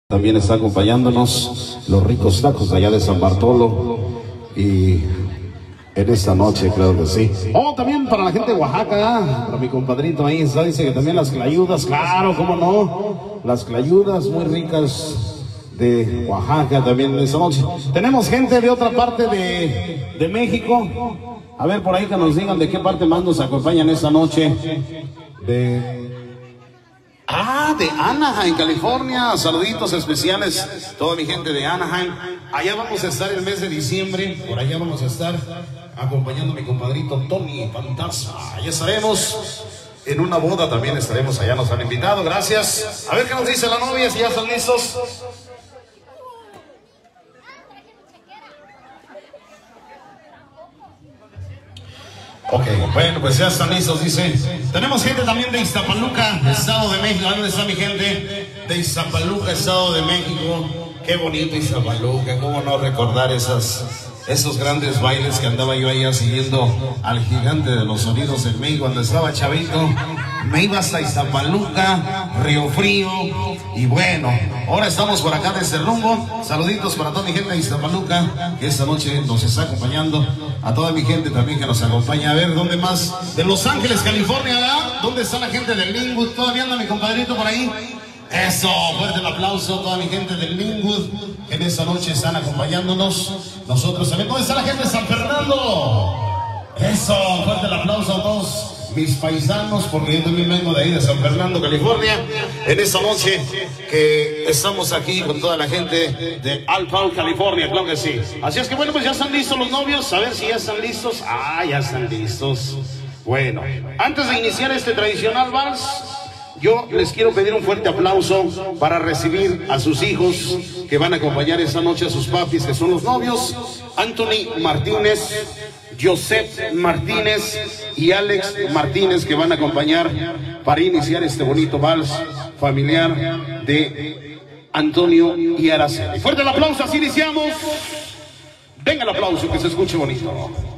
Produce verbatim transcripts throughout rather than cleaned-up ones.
También está acompañándonos los ricos tacos de allá de San Bartolo. Y en esta noche, claro que sí. Oh, también para la gente de Oaxaca, para mi compadrito ahí está, dice que también las clayudas, claro, cómo no. Las clayudas muy ricas de Oaxaca también en esta noche. Tenemos gente de otra parte de, de México. A ver, por ahí que nos digan de qué parte más nos acompañan esta noche. De... Ah, de Anaheim, California. Saluditos especiales, toda mi gente de Anaheim. Allá vamos a estar el mes de diciembre. Por allá vamos a estar acompañando a mi compadrito Tony Fantasma. Allá estaremos en una boda, también estaremos allá, nos han invitado. Gracias. A ver qué nos dice la novia, si ya están listos. Ok, bueno, pues ya están listos, dice. Tenemos gente también de Iztapaluca, Estado de México. ¿Dónde está mi gente? De Iztapaluca, Estado de México. Qué bonito Iztapaluca, cómo no recordar esas, esos grandes bailes que andaba yo allá siguiendo al gigante de los sonidos en México cuando estaba chavito. Me iba hasta Iztapaluca, Río Frío, y bueno, ahora estamos por acá desde el rumbo. Saluditos para toda mi gente de Iztapaluca, que esta noche nos está acompañando. A toda mi gente también que nos acompaña. A ver, ¿dónde más? De Los Ángeles, California, ¿verdad? ¿Dónde está la gente del Linwood? ¿Todavía anda mi compadrito por ahí? Eso, fuerte el aplauso a toda mi gente del Linwood, que en esta noche están acompañándonos. Nosotros también. ¿Dónde está la gente de San Fernando? Eso, fuerte el aplauso a todos mis paisanos, porque yo también vengo de ahí, de San Fernando, California, en esta noche que estamos aquí con toda la gente de Alpine, California, claro que sí. Así es que bueno, pues ya están listos los novios, a ver si ya están listos. Ah, ya están listos. Bueno, antes de iniciar este tradicional vals, yo les quiero pedir un fuerte aplauso para recibir a sus hijos que van a acompañar esta noche a sus papis, que son los novios, Anthony Martínez, Joseph Martínez y Alex Martínez, que van a acompañar para iniciar este bonito vals familiar de Antonio y Araceli. Fuerte el aplauso, así iniciamos. Venga el aplauso, que se escuche bonito.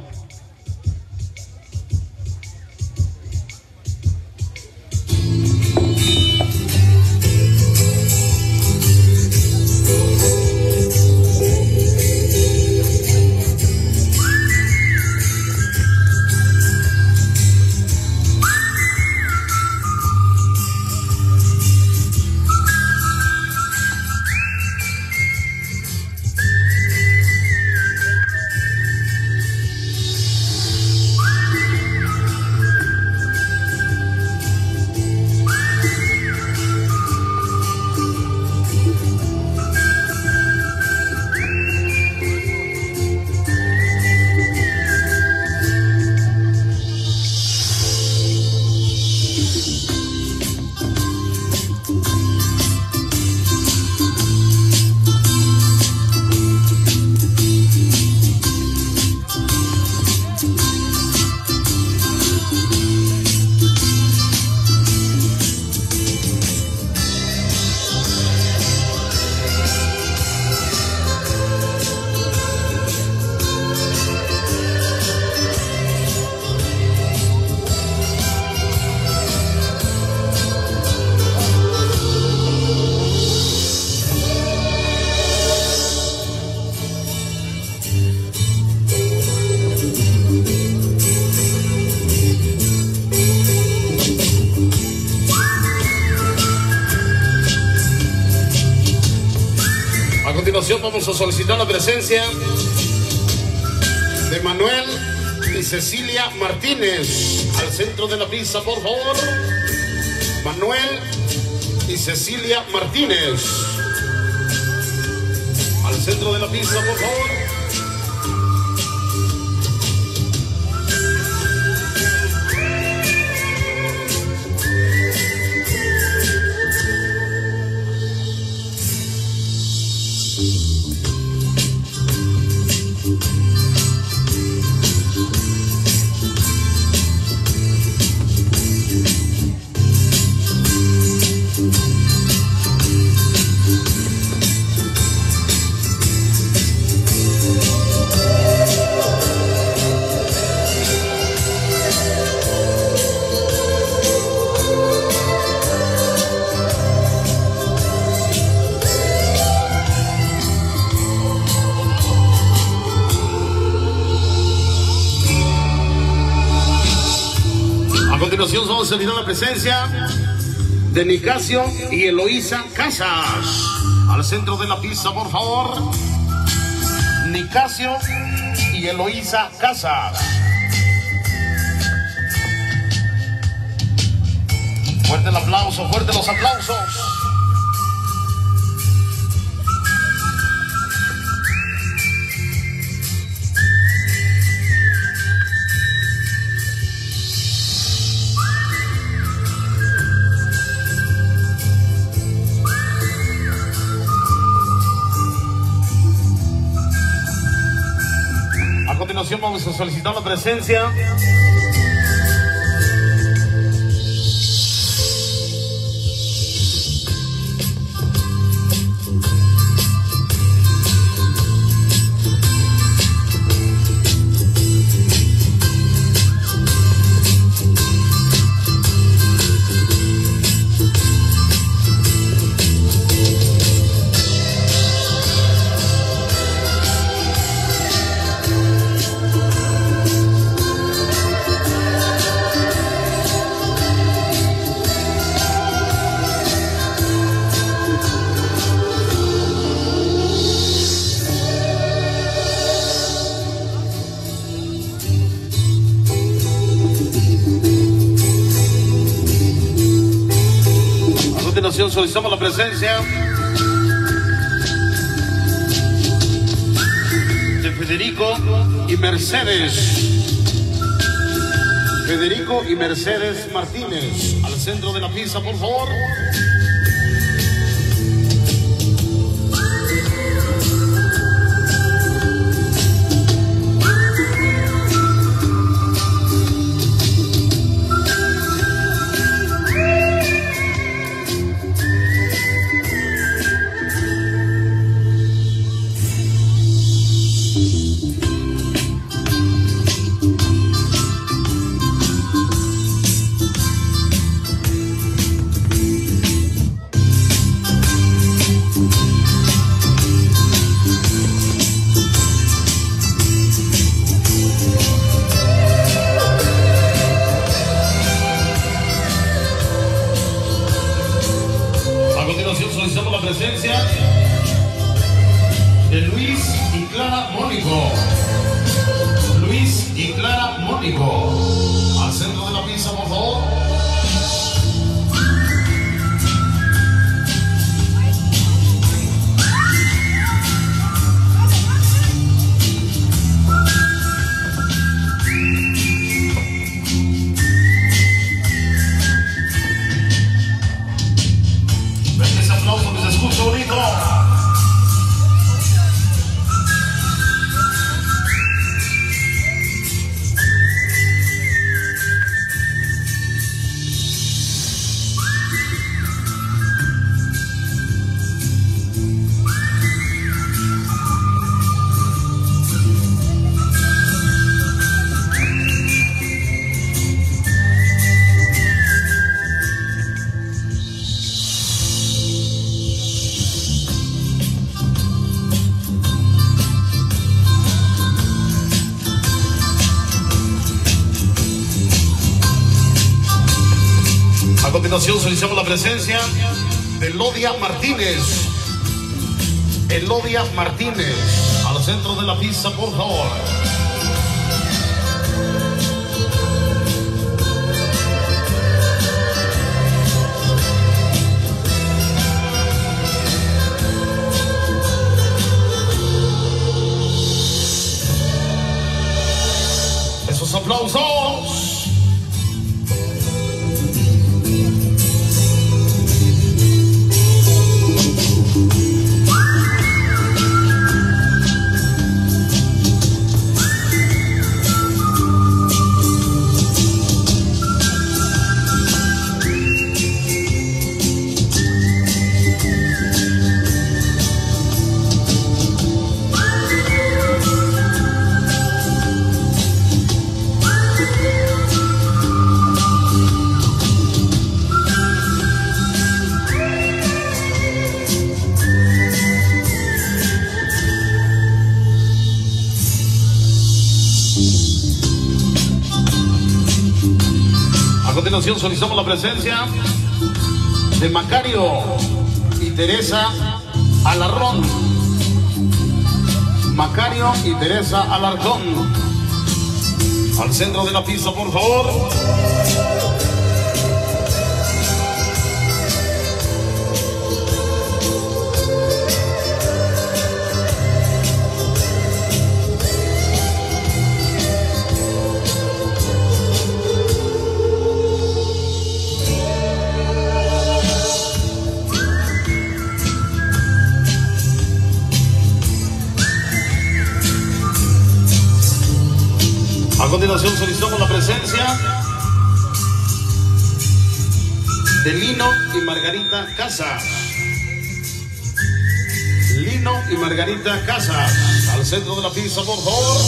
Vamos a solicitar la presencia de Manuel y Cecilia Martínez al centro de la pista, por favor. Manuel y Cecilia Martínez al centro de la pista, por favor. continuación vamos a solicitar la presencia de Nicasio y Eloísa Casas. Al centro de la pista, por favor. Nicasio y Eloísa Casas. Fuerte el aplauso, fuerte los aplausos. A continuación vamos a solicitar la presencia solicitamos la presencia de Federico y Mercedes. Federico y Mercedes Martínez. Al centro de la pista, por favor. Solicitamos la presencia de Luis y Clara Mónico. Luis y Clara Mónico. Al centro de la pista, por favor. Bonito. A continuación solicitamos la presencia de Elodia Martínez. Elodia Martínez. Al centro de la pista, por favor. Esos aplausos. continuación solicitamos la presencia de Macario y Teresa Alarcón. Macario y Teresa Alarcón. Al centro de la pista, por favor. A continuación solicitamos la presencia de Lino y Margarita Casas. Lino y Margarita Casas. Al centro de la pista, por favor.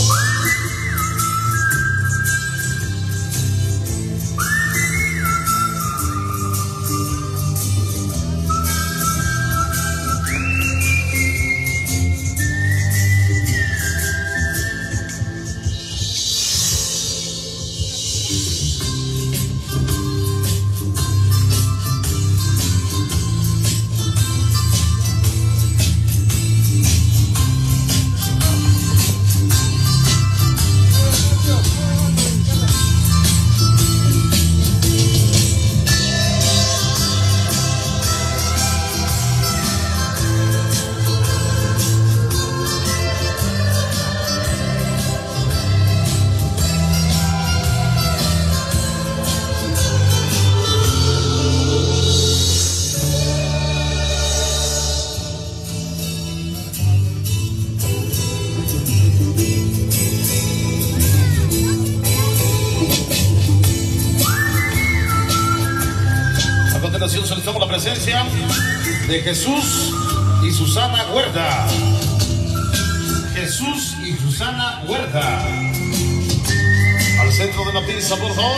Solicitamos la presencia de Jesús y Susana Huerta. Jesús y Susana Huerta. Al centro de la pista, por favor.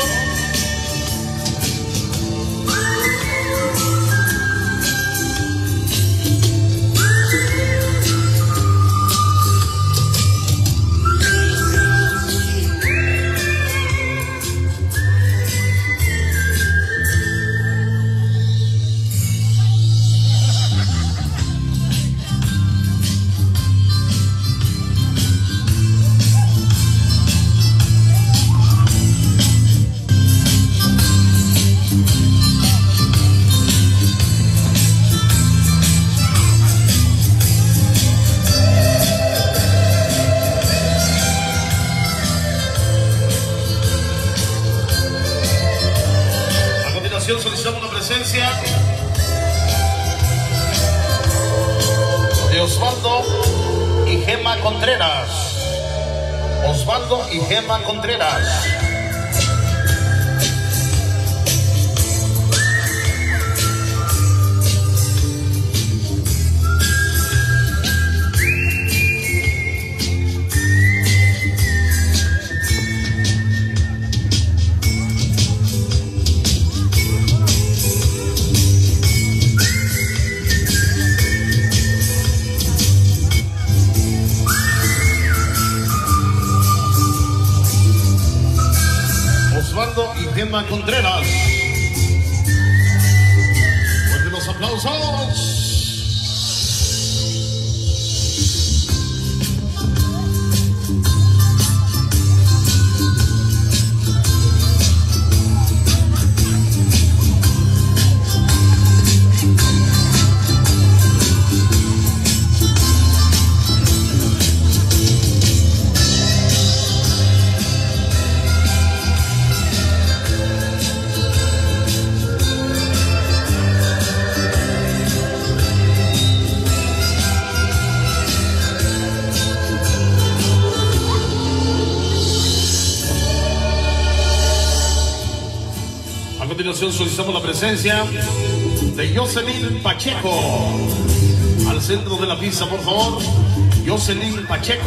Solicitamos la presencia de Osvaldo y Gema Contreras. Osvaldo y Gema Contreras. Osvaldo y Gema Contreras. Fuerte los aplausos. A continuación solicitamos la presencia de Jocelyn Pacheco. Al centro de la pista, por favor. Jocelyn Pacheco.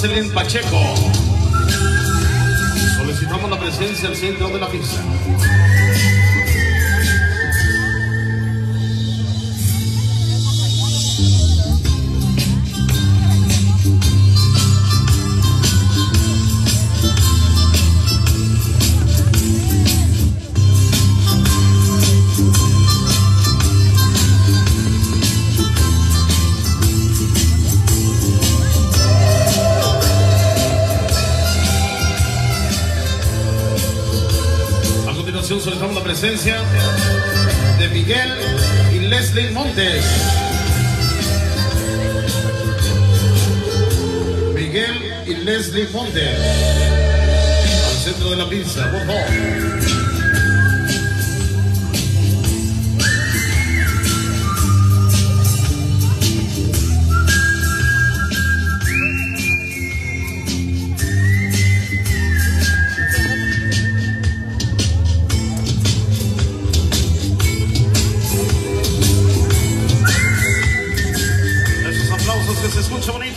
Jocelyn Pacheco. Solicitamos la presencia al centro de la pista. Solicitamos la presencia de Miguel y Leslie Montes. Miguel y Leslie Montes. Al centro de la pista, por favor. Que se escucha bonito.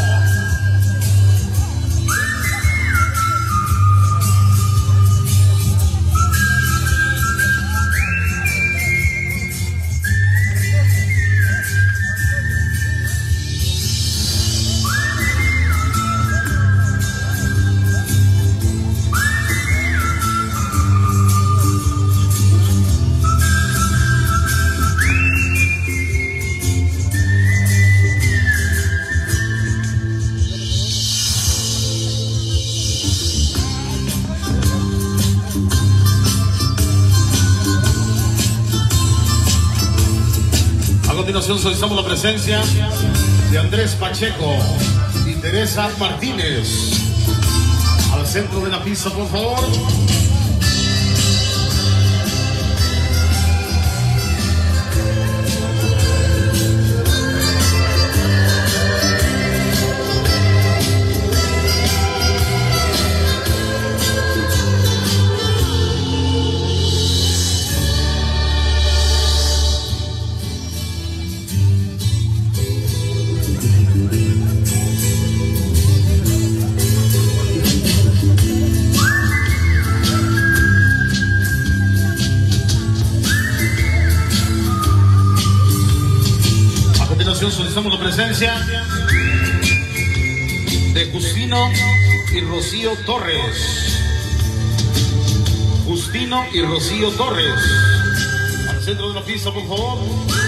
A continuación solicitamos la presencia de Andrés Pacheco y Teresa Martínez. Al centro de la pista, por favor. Solicitamos la presencia de Justino y Rocío Torres. Justino y Rocío Torres. Al centro de la pista, por favor.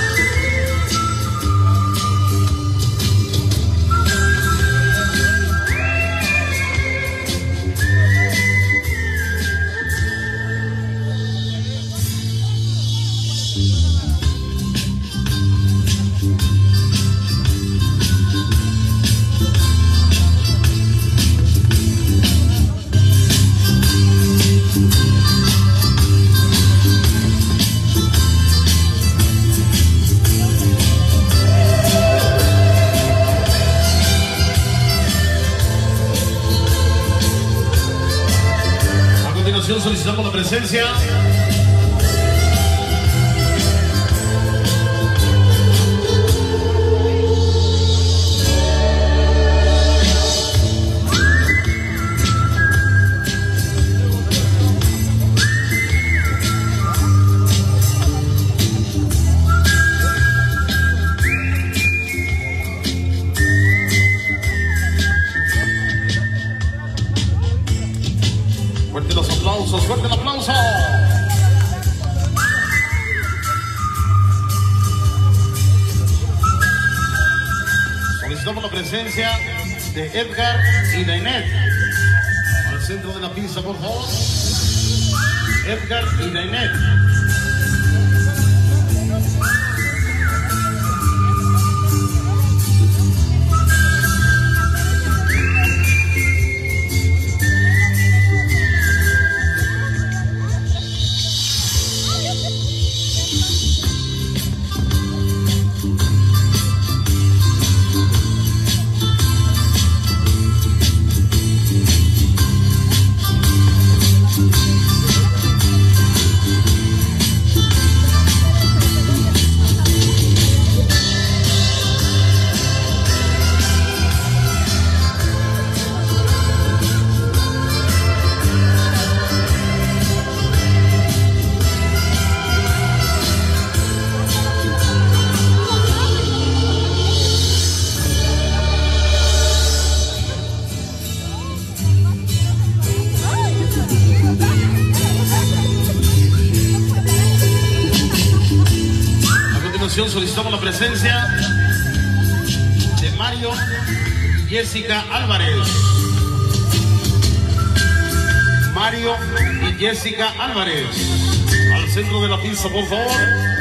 Solicitamos la presencia fuerte los aplausos, fuerte el aplauso. Solicitamos la presencia de Edgar y Dainet. Al centro de la pista, por favor. Edgar y Dainet. continuación solicitamos la presencia de Mario y Jessica Álvarez. Mario y Jessica Álvarez. Al centro de la pista, por favor.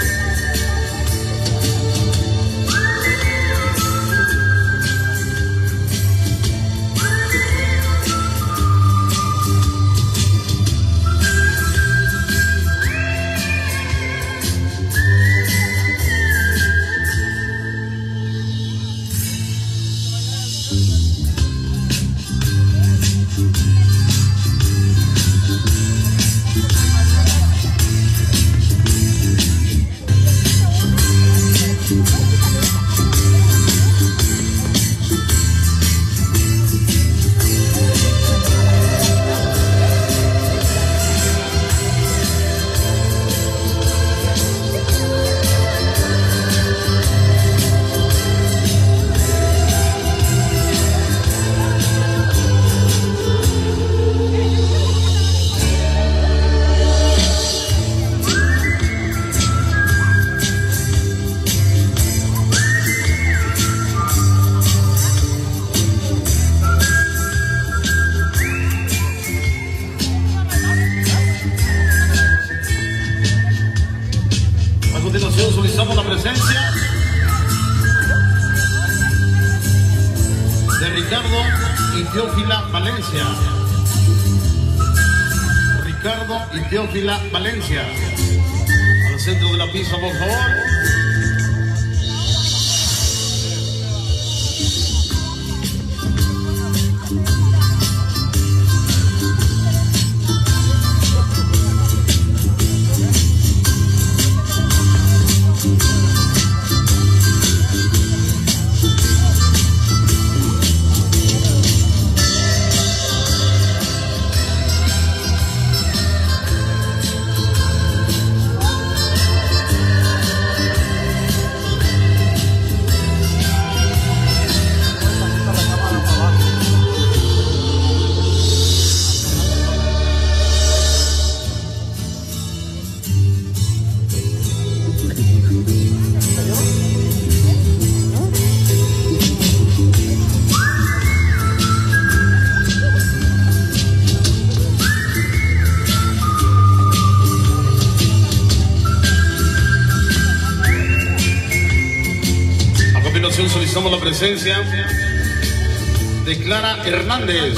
Solicitamos la presencia de Ricardo y Teófila Valencia. Ricardo y Teófila Valencia. Al centro de la pista, por favor. Solicitamos la presencia de Clara Hernández.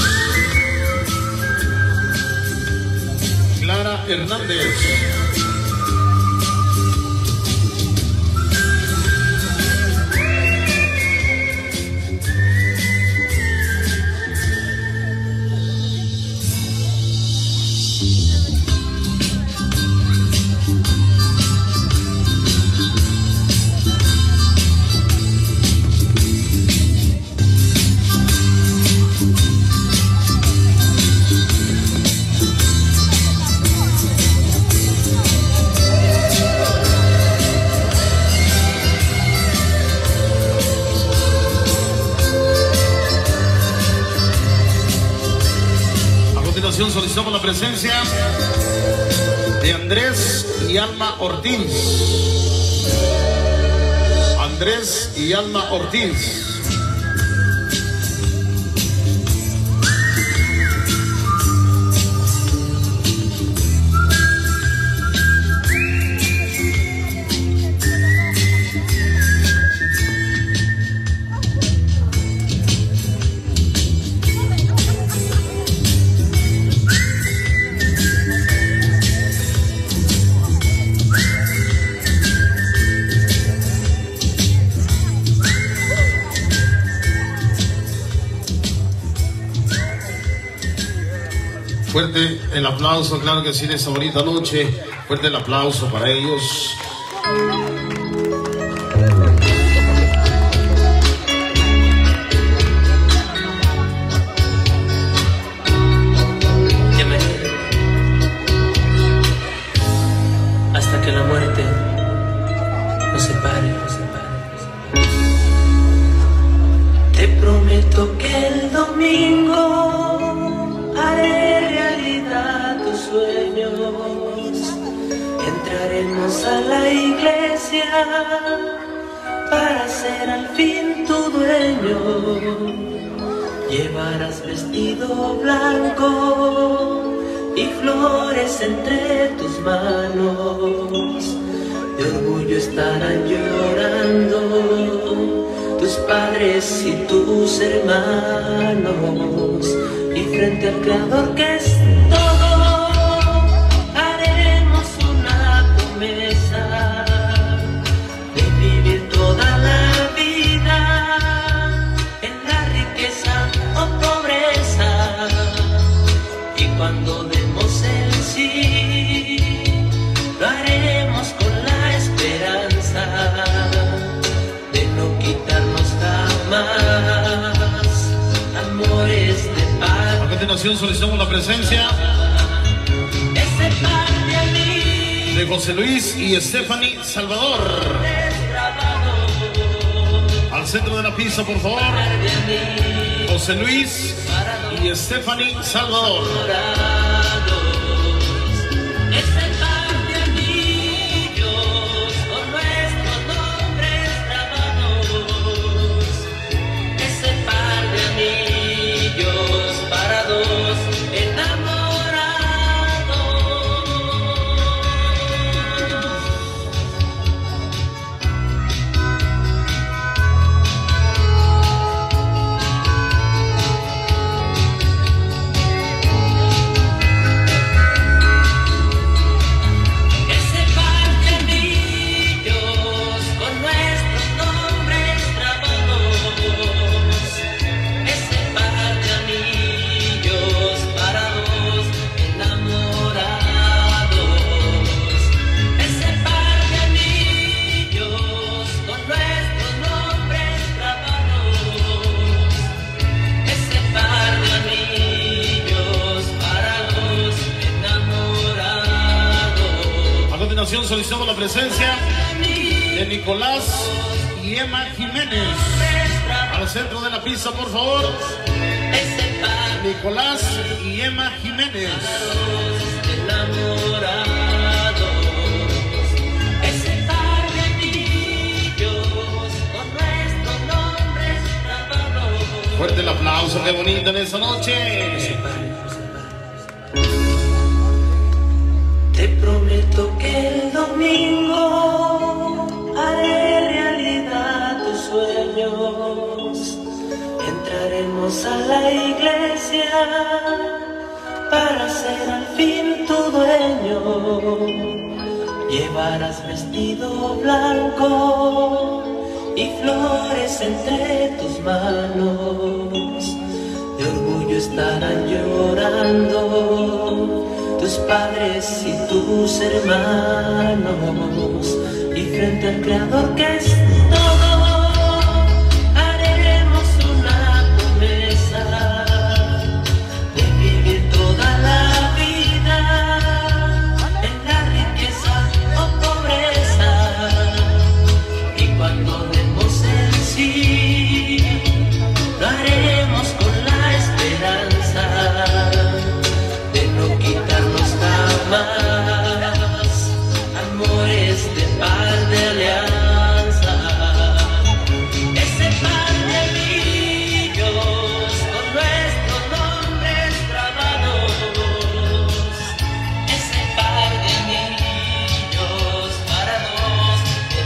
Clara Hernández. Solicitamos la presencia de Andrés y Alma Ortiz. Andrés y Alma Ortiz. Fuerte el aplauso, claro que sí, en esta bonita noche. Fuerte el aplauso para ellos. Hasta que la muerte nos separe, nos separe. Te prometo que el domingo haré realidad tus sueños. Entre Entraremos a la iglesia para ser al fin tu dueño. Llevarás vestido blanco y flores entre tus manos. De orgullo estarán llorando tus padres y tus hermanos. Y frente al Creador que es todo, haremos una promesa de vivir toda la vida en la riqueza o pobreza. Y cuando demos el sí, lo haremos con la esperanza de no quitarnos jamás amores de paz. A continuación solicitamos la presencia de José Luis y Stephanie Salvador. Al centro de la pista, por favor. José Luis y Stephanie Salvador. Solicitamos la presencia de Nicolás y Emma Jiménez. Al centro de la pista, por favor. Nicolás y Emma Jiménez. Fuerte el aplauso, qué bonito en esta noche. Te prometo que el domingo haré realidad tus sueños. Entraremos a la iglesia para ser al fin tu dueño. Llevarás vestido blanco y flores entre tus manos. De orgullo estarán llorando tus padres y tus hermanos. Y frente al Creador que es todo, haremos una promesa de vivir toda la vida en la riqueza o pobreza. Y cuando demos el sí, lo haremos con la esperanza de no quitarnos jamás amores de par de alianza. Ese par de anillos con nuestros nombres grabados. Ese par de anillos para dos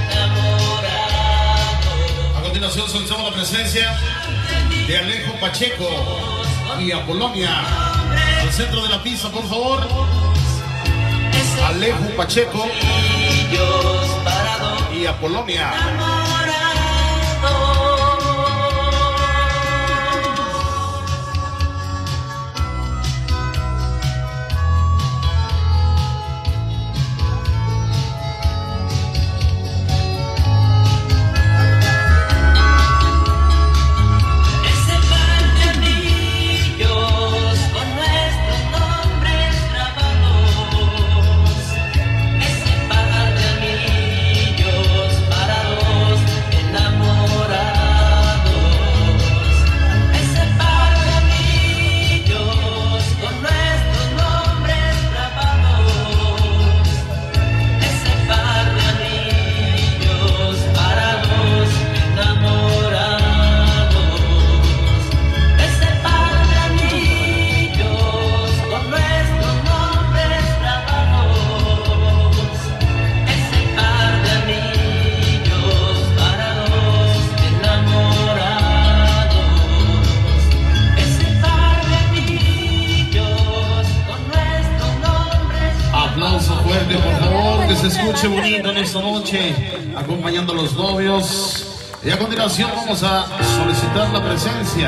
enamorados. A continuación solicitamos la presencia de Alejo Pacheco y Apolonia. Al centro de la pista, por favor. Alejo Pacheco y Apolonia. Para dos fuerte, por favor, que se escuche bonito en esta noche, acompañando a los novios. Y a continuación vamos a solicitar la presencia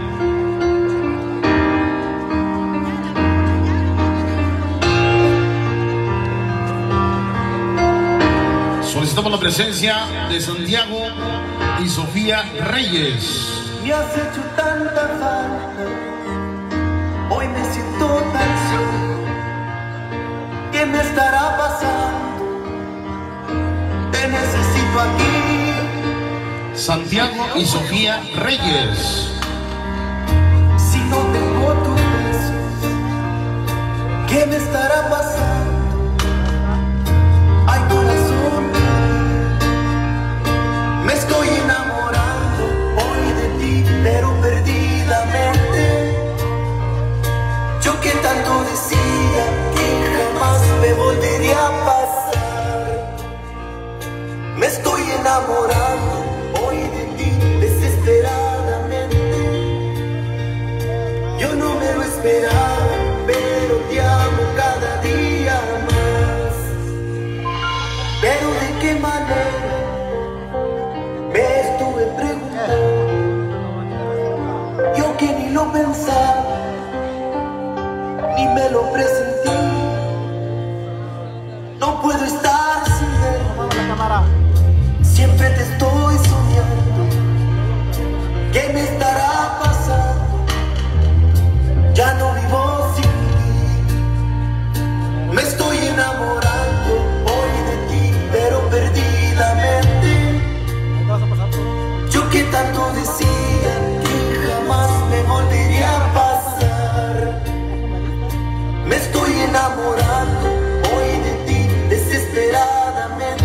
Solicitamos la presencia de Santiago y Sofía Reyes. Me has hecho tanta falta, hoy me siento tan solo. ¿Qué me estará pasando? Te necesito aquí. Santiago y Sofía Reyes. Si no tengo tus besos, ¿qué me estará pasando? Ay, corazón, me estoy enamorando hoy de ti, pero perdidamente. Yo que tanto decía que jamás me volvería a pasar. Me estoy enamorando hoy de ti desesperadamente. Yo no me lo esperaba, pero te amo cada día más. Pero de qué manera me estuve preguntando, yo que ni lo pensaba, ni me lo presentí. No puedo estar sin ver, siempre te estoy soñando. ¿Qué me estará pasando? Ya no vivo sin ti. Me estoy enamorando hoy de ti, pero perdidamente. Yo que tanto decía que jamás me volvería a pasar. Me estoy enamorando hoy de ti desesperadamente.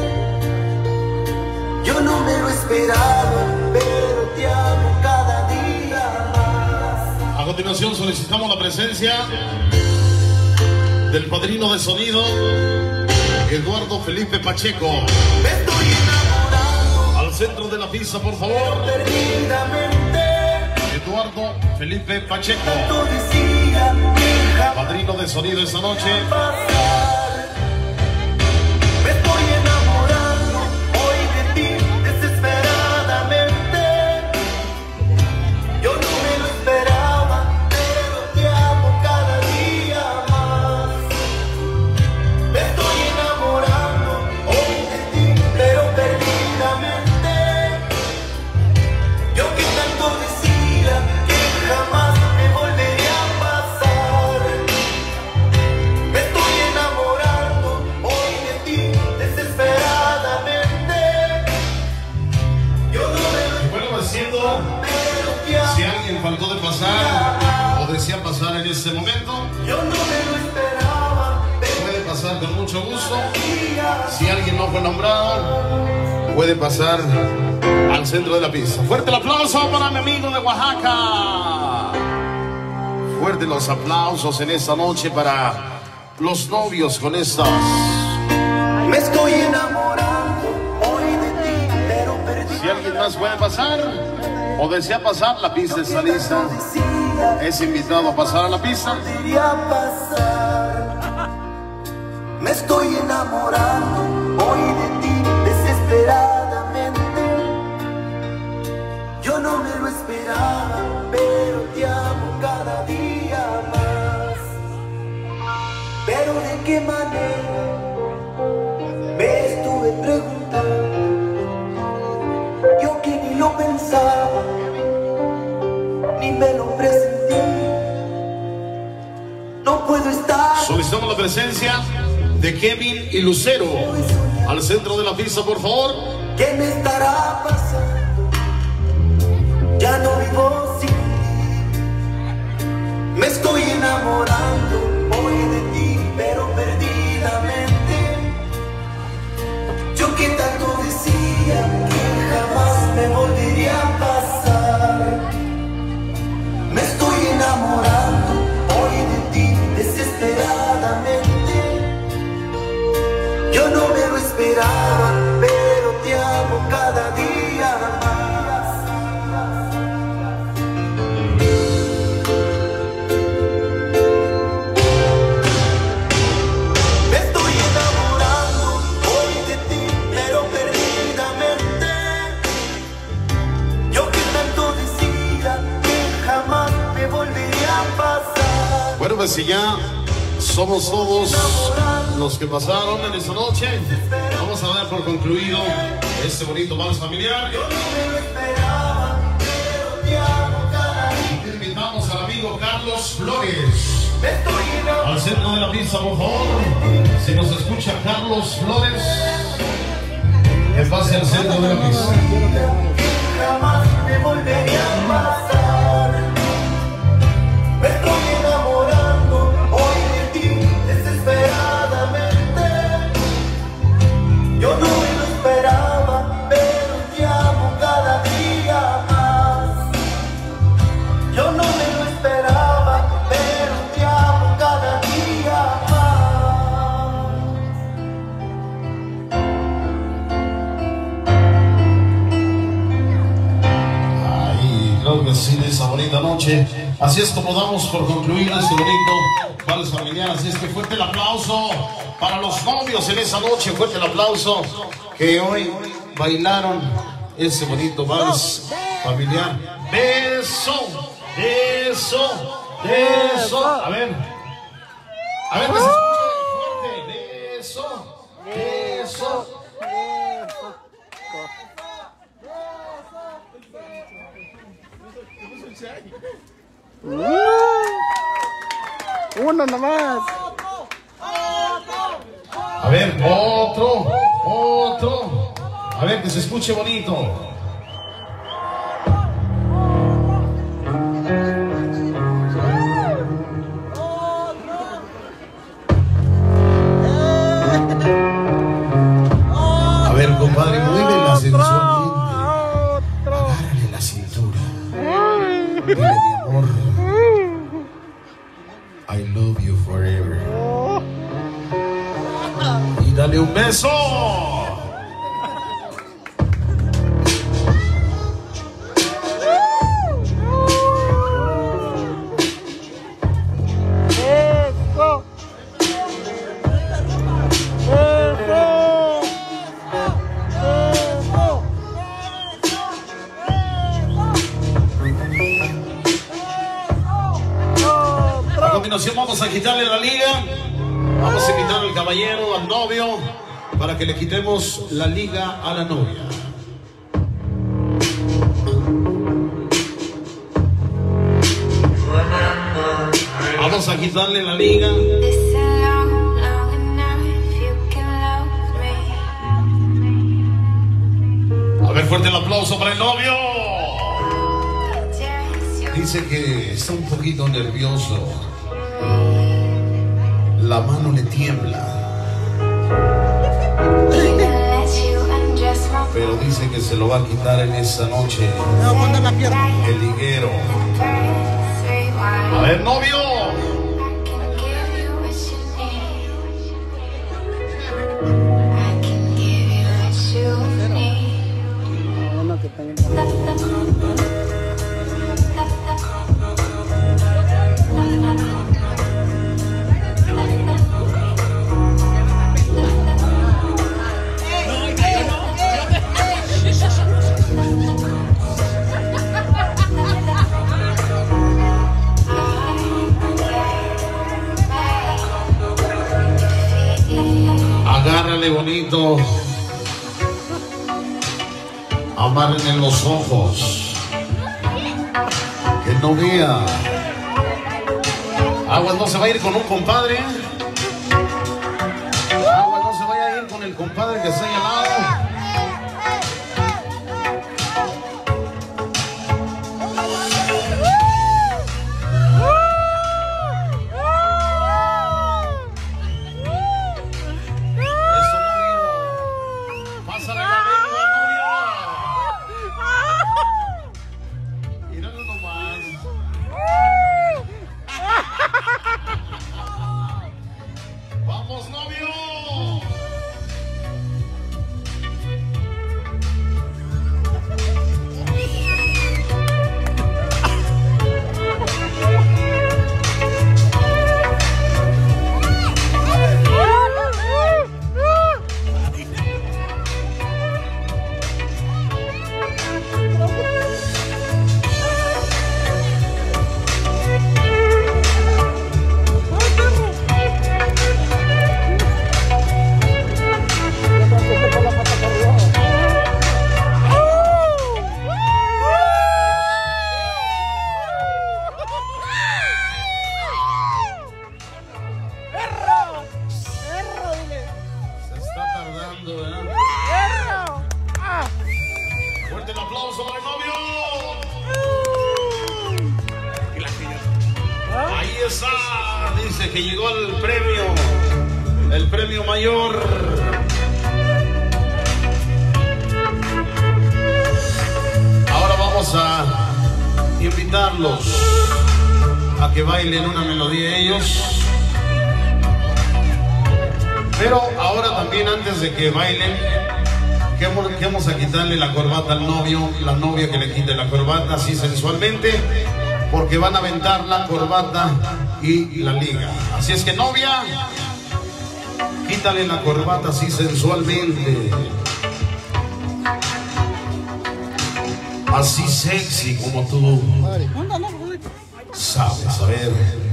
Yo no me lo esperaba, pero te amo cada día más. A continuación solicitamos la presencia del padrino de sonido, Eduardo Felipe Pacheco. Me estoy enamorando Al centro de la pista, por favor. perdidamente. Eduardo Felipe Pacheco, Tanto decía que jamás padrino de sonido esta noche. pasar. Me estoy enamorando hoy de ti desesperadamente. Yo no me lo esperaba, pero te amo cada día más. Me estoy enamorando hoy de ti, pero perdidamente. Yo que tanto decía que jamás me volvería a pasar. Me estoy enamorando hoy de ti desesperadamente. Yo no me lo Bueno, haciendo, pero te amo. si alguien faltó de pasar o desea pasar en este momento, Yo no me lo esperaba, pero puede pasar con mucho gusto. día Si alguien no fue nombrado, puede pasar al centro de la pista. Fuerte el aplauso para mi amigo de Oaxaca. Fuerte los aplausos en esta noche para los novios con estas. me estoy enamorando hoy de ti, pero perdí. Si alguien más puede pasar o desea pasar, la pista está lista. Decía Es invitado a pasar a la pista. que podría pasar. Me estoy enamorando hoy de ti desesperadamente. Yo no me lo esperaba, pero te amo cada día más. Pero de qué manera me estuve preguntando, yo que ni lo pensaba, ni me lo presentí. No puedo estar. Solicitamos la presencia de Kevin y Lucero. Al centro de la pista, por favor. ¿Qué me estará pasando? Ya no vivo sin ti. Me estoy enamorando hoy de ti, pero perdidamente. Yo que tanto decía que jamás me volvería a pasar. Me estoy enamorando hoy de ti desesperadamente. Yo no me lo esperaba, pero te amo cada día más. Me estoy si ya somos todos los que pasaron en esta noche. Vamos a dar por concluido este bonito vals familiar. Invitamos al amigo Carlos Flores al centro de la pista, por favor. Si nos escucha Carlos Flores, que pase al centro de la pista. Jamás me volvería a pasar. Me estoy enamorando hoy de ti desesperadamente. Yo no me lo esperaba, pero te amo cada día más. Yo no me lo esperaba, pero te amo cada día más. Ay, creo que sí, de esa bonita noche. Así es como damos por concluido este bonito vals familiar. Así es que fuerte el aplauso para los novios en esa noche. Fuerte el aplauso que hoy bailaron ese bonito vals familiar. Beso, beso, beso. A ver, a ver que se escuche fuerte. Beso, beso. Uno nomás. A ver, otro, otro. A ver, que se escuche bonito. A ver, compadre, muévela sensualmente. Agárrale la cintura. Dile, mi amor, I love you forever. Y dale un beso. Eso. A continuación vamos a quitarle la liga. Vamos a invitar al caballero, al novio, para que le quitemos la liga a la novia. Vamos a quitarle la liga. A ver, fuerte el aplauso para el novio. Dice que está un poquito nervioso. La mano le tiembla. Pero dice que se lo va a quitar en esa noche. El liguero. A ver, novio. Agárrale bonito. Amarren en los ojos. Que no vea. Aguas, no se va a ir con un compadre. Aguas, no se vaya a ir con el compadre que está ahí al lado. el premio mayor. Ahora vamos a invitarlos a que bailen una melodía ellos. Pero ahora también, antes de que bailen, que vamos, que vamos a quitarle la corbata al novio, la novia que le quite la corbata así sensualmente, porque van a aventar la corbata y la liga. Así es que, novia, quítale la corbata así sensualmente, así sexy como tú sabes. A ver.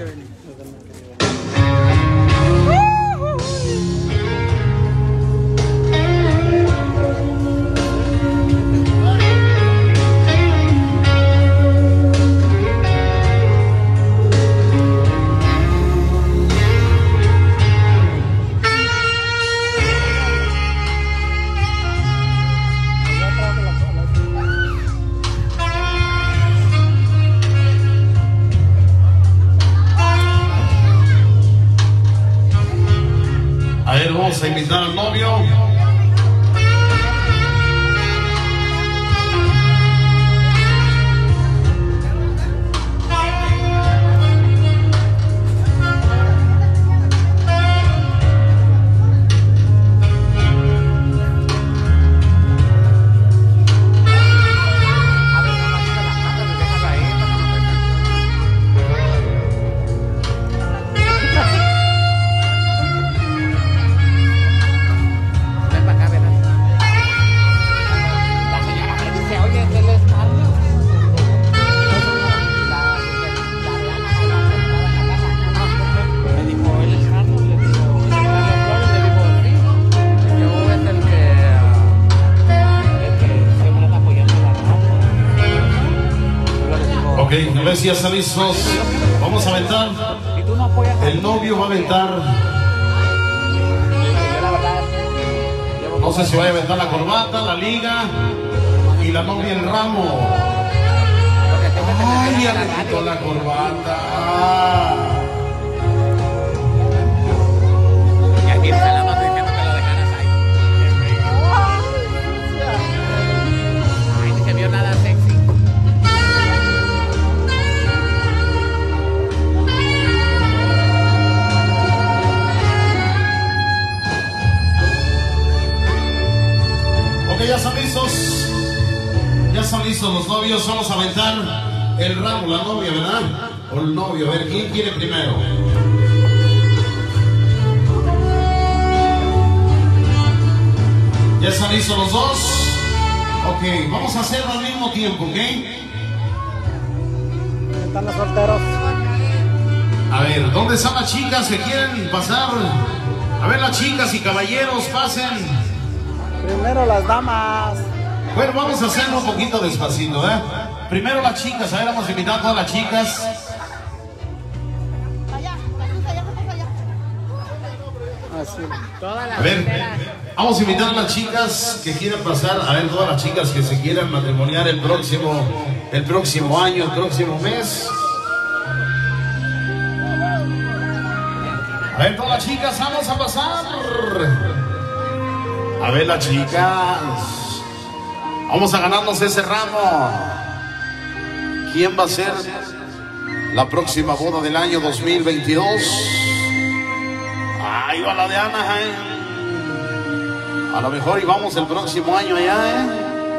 Vamos a invitar al novio. Ok, a ver si ya están listos. Vamos a aventar. El novio va a aventar. No sé si va a aventar la corbata, la liga y la novia el ramo. Ay, ya le quitó la corbata. Y aquí se la mando diciendo que lo dejaras ahí. Ahí ni se vio nada sexy. Ok, ya están listos. Ya están listos los novios. Vamos a aventar el ramo, la novia, ¿verdad? O el novio. A ver, ¿quién quiere primero? ¿Ya están listos los dos? Ok, vamos a hacerlo al mismo tiempo, ¿ok? Están los solteros. A ver, ¿dónde están las chicas que quieren pasar? A ver, las chicas y caballeros, pasen. Primero las damas. Bueno, vamos a hacerlo un poquito despacito, ¿eh? Primero las chicas, a ver, vamos a invitar a todas las chicas. Así. A ver, vamos a invitar a las chicas que quieran pasar, a ver, todas las chicas que se quieran matrimoniar el próximo, el próximo año, el próximo mes. A ver, todas las chicas, vamos a pasar. A ver, las chicas. Vamos a ganarnos ese ramo. ¿Quién va a ser la próxima boda del año dos mil veintidós? Ahí va la de Ana, ¿eh? A lo mejor y vamos el próximo año allá, ¿eh?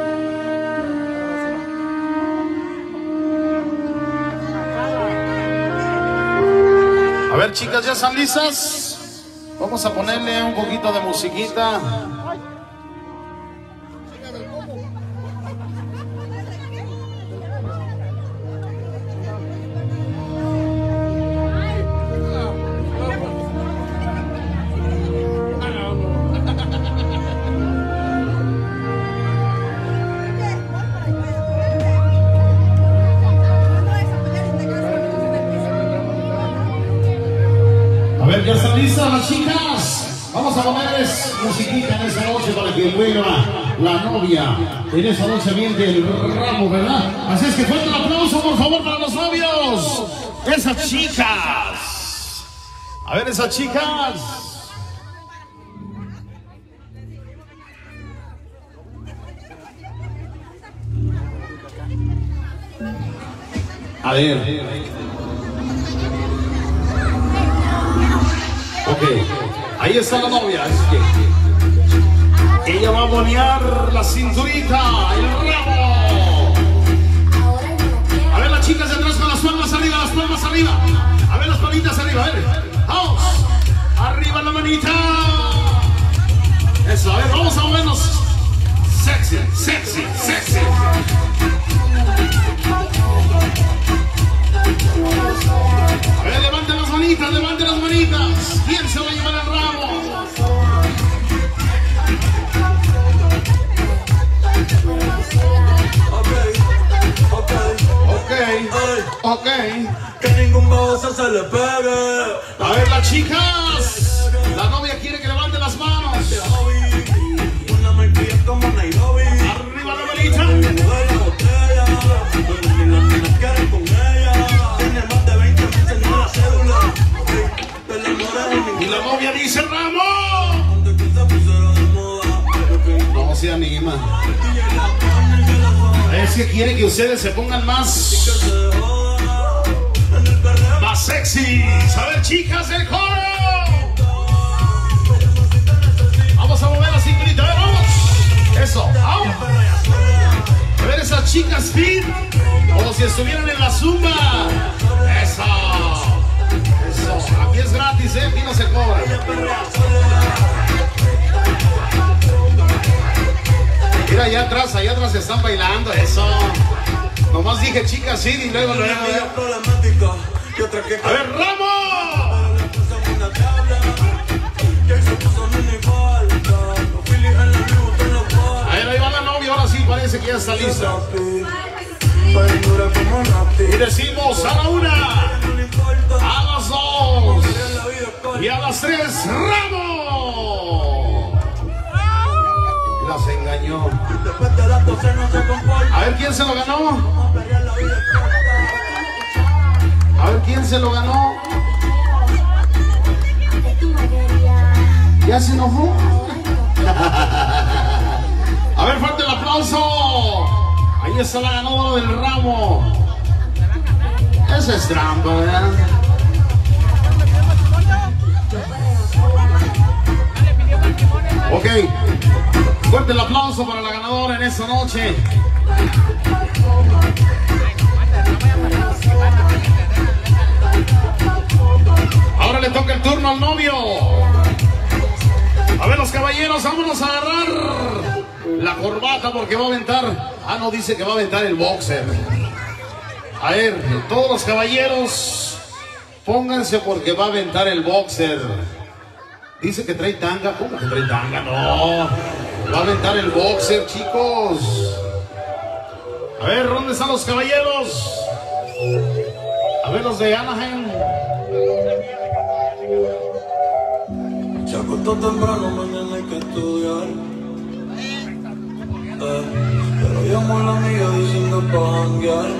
A ver, chicas, ¿ya están listas? Vamos a ponerle un poquito de musiquita. ¿Ya están listas las chicas? Vamos a ponerles musiquita en esa noche para que vuelva la novia. En esa noche viene el ramo, ¿verdad? Así es que fuerte el aplauso, por favor, para los novios. Esas chicas. A ver, esas chicas. A ver. Ok. Ahí está la novia. Es que ella va a bonear la cinturita, el ramo. A ver las chicas de atrás con las palmas arriba, las palmas arriba. A ver las palmitas arriba, a ver. Vamos. Arriba la manita. Eso, a ver, vamos a movernos. Sexy, sexy, sexy. A ver, levanten las manitas, levanten las manitas. ¿Quién se va a llevar el ramo? Ok, ok. Que ningún baboso se le pegue. A ver, las chicas. La novia quiere que levanten las manos. Una marquilla como Nairobi. Arriba la manita. Y la novia dice Ramón. No se anima. Es que quiere que ustedes se pongan más Más sexy. A ver, chicas del coro. Vamos a mover la cinturita. A ver, vamos. Eso, vamos. A ver esas chicas fit, como si estuvieran en la zumba. Eso. Eso. Aquí es gratis, ¿eh? Aquí no se cobra. Mira, allá atrás, allá atrás están bailando. Eso. Nomás dije chicas fit y luego luego. A ver, Ramo. A ver, ahí va la novia. Ahora sí parece que ya está lista. Y decimos a la una, a las dos y a las tres, ¡Ramo! Las engañó. A ver quién se lo ganó. A ver quién se lo ganó. ¿Ya se enojó? A ver, fuerte el aplauso. Ahí está la ganadora del ramo. Esa es trampa, ¿verdad? Ok. Fuerte el aplauso para la ganadora en esta noche. Ahora le toca el turno al novio. A ver, los caballeros, vámonos a agarrar la corbata porque va a aventar. Ah, no, dice que va a aventar el boxer. A ver, todos los caballeros, pónganse porque va a aventar el boxer. Dice que trae tanga. ¿Cómo que trae tanga? No. Va a aventar el boxer, chicos. A ver, ¿dónde están los caballeros? A ver, los de Anaheim. Se acostó temprano, mañana hay que estudiar. Eh, pero llamo a la amiga diciendo pa' janguear.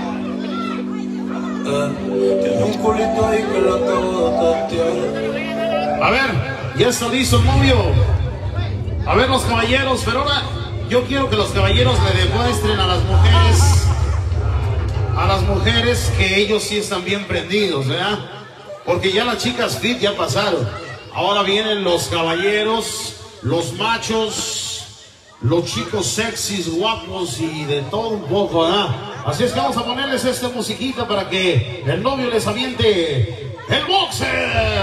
Eh, tiene un culito ahí que la acabo de testear. A ver, ya está listo el novio. A ver los caballeros, pero ahora yo quiero que los caballeros le demuestren a las mujeres, a las mujeres que ellos sí están bien prendidos, ¿verdad? Porque ya las chicas fit ya pasaron. Ahora vienen los caballeros, los machos, los chicos sexys, guapos y de todo un poco, ¿verdad? Así es que vamos a ponerles esta musiquita para que el novio les aviente el boxer.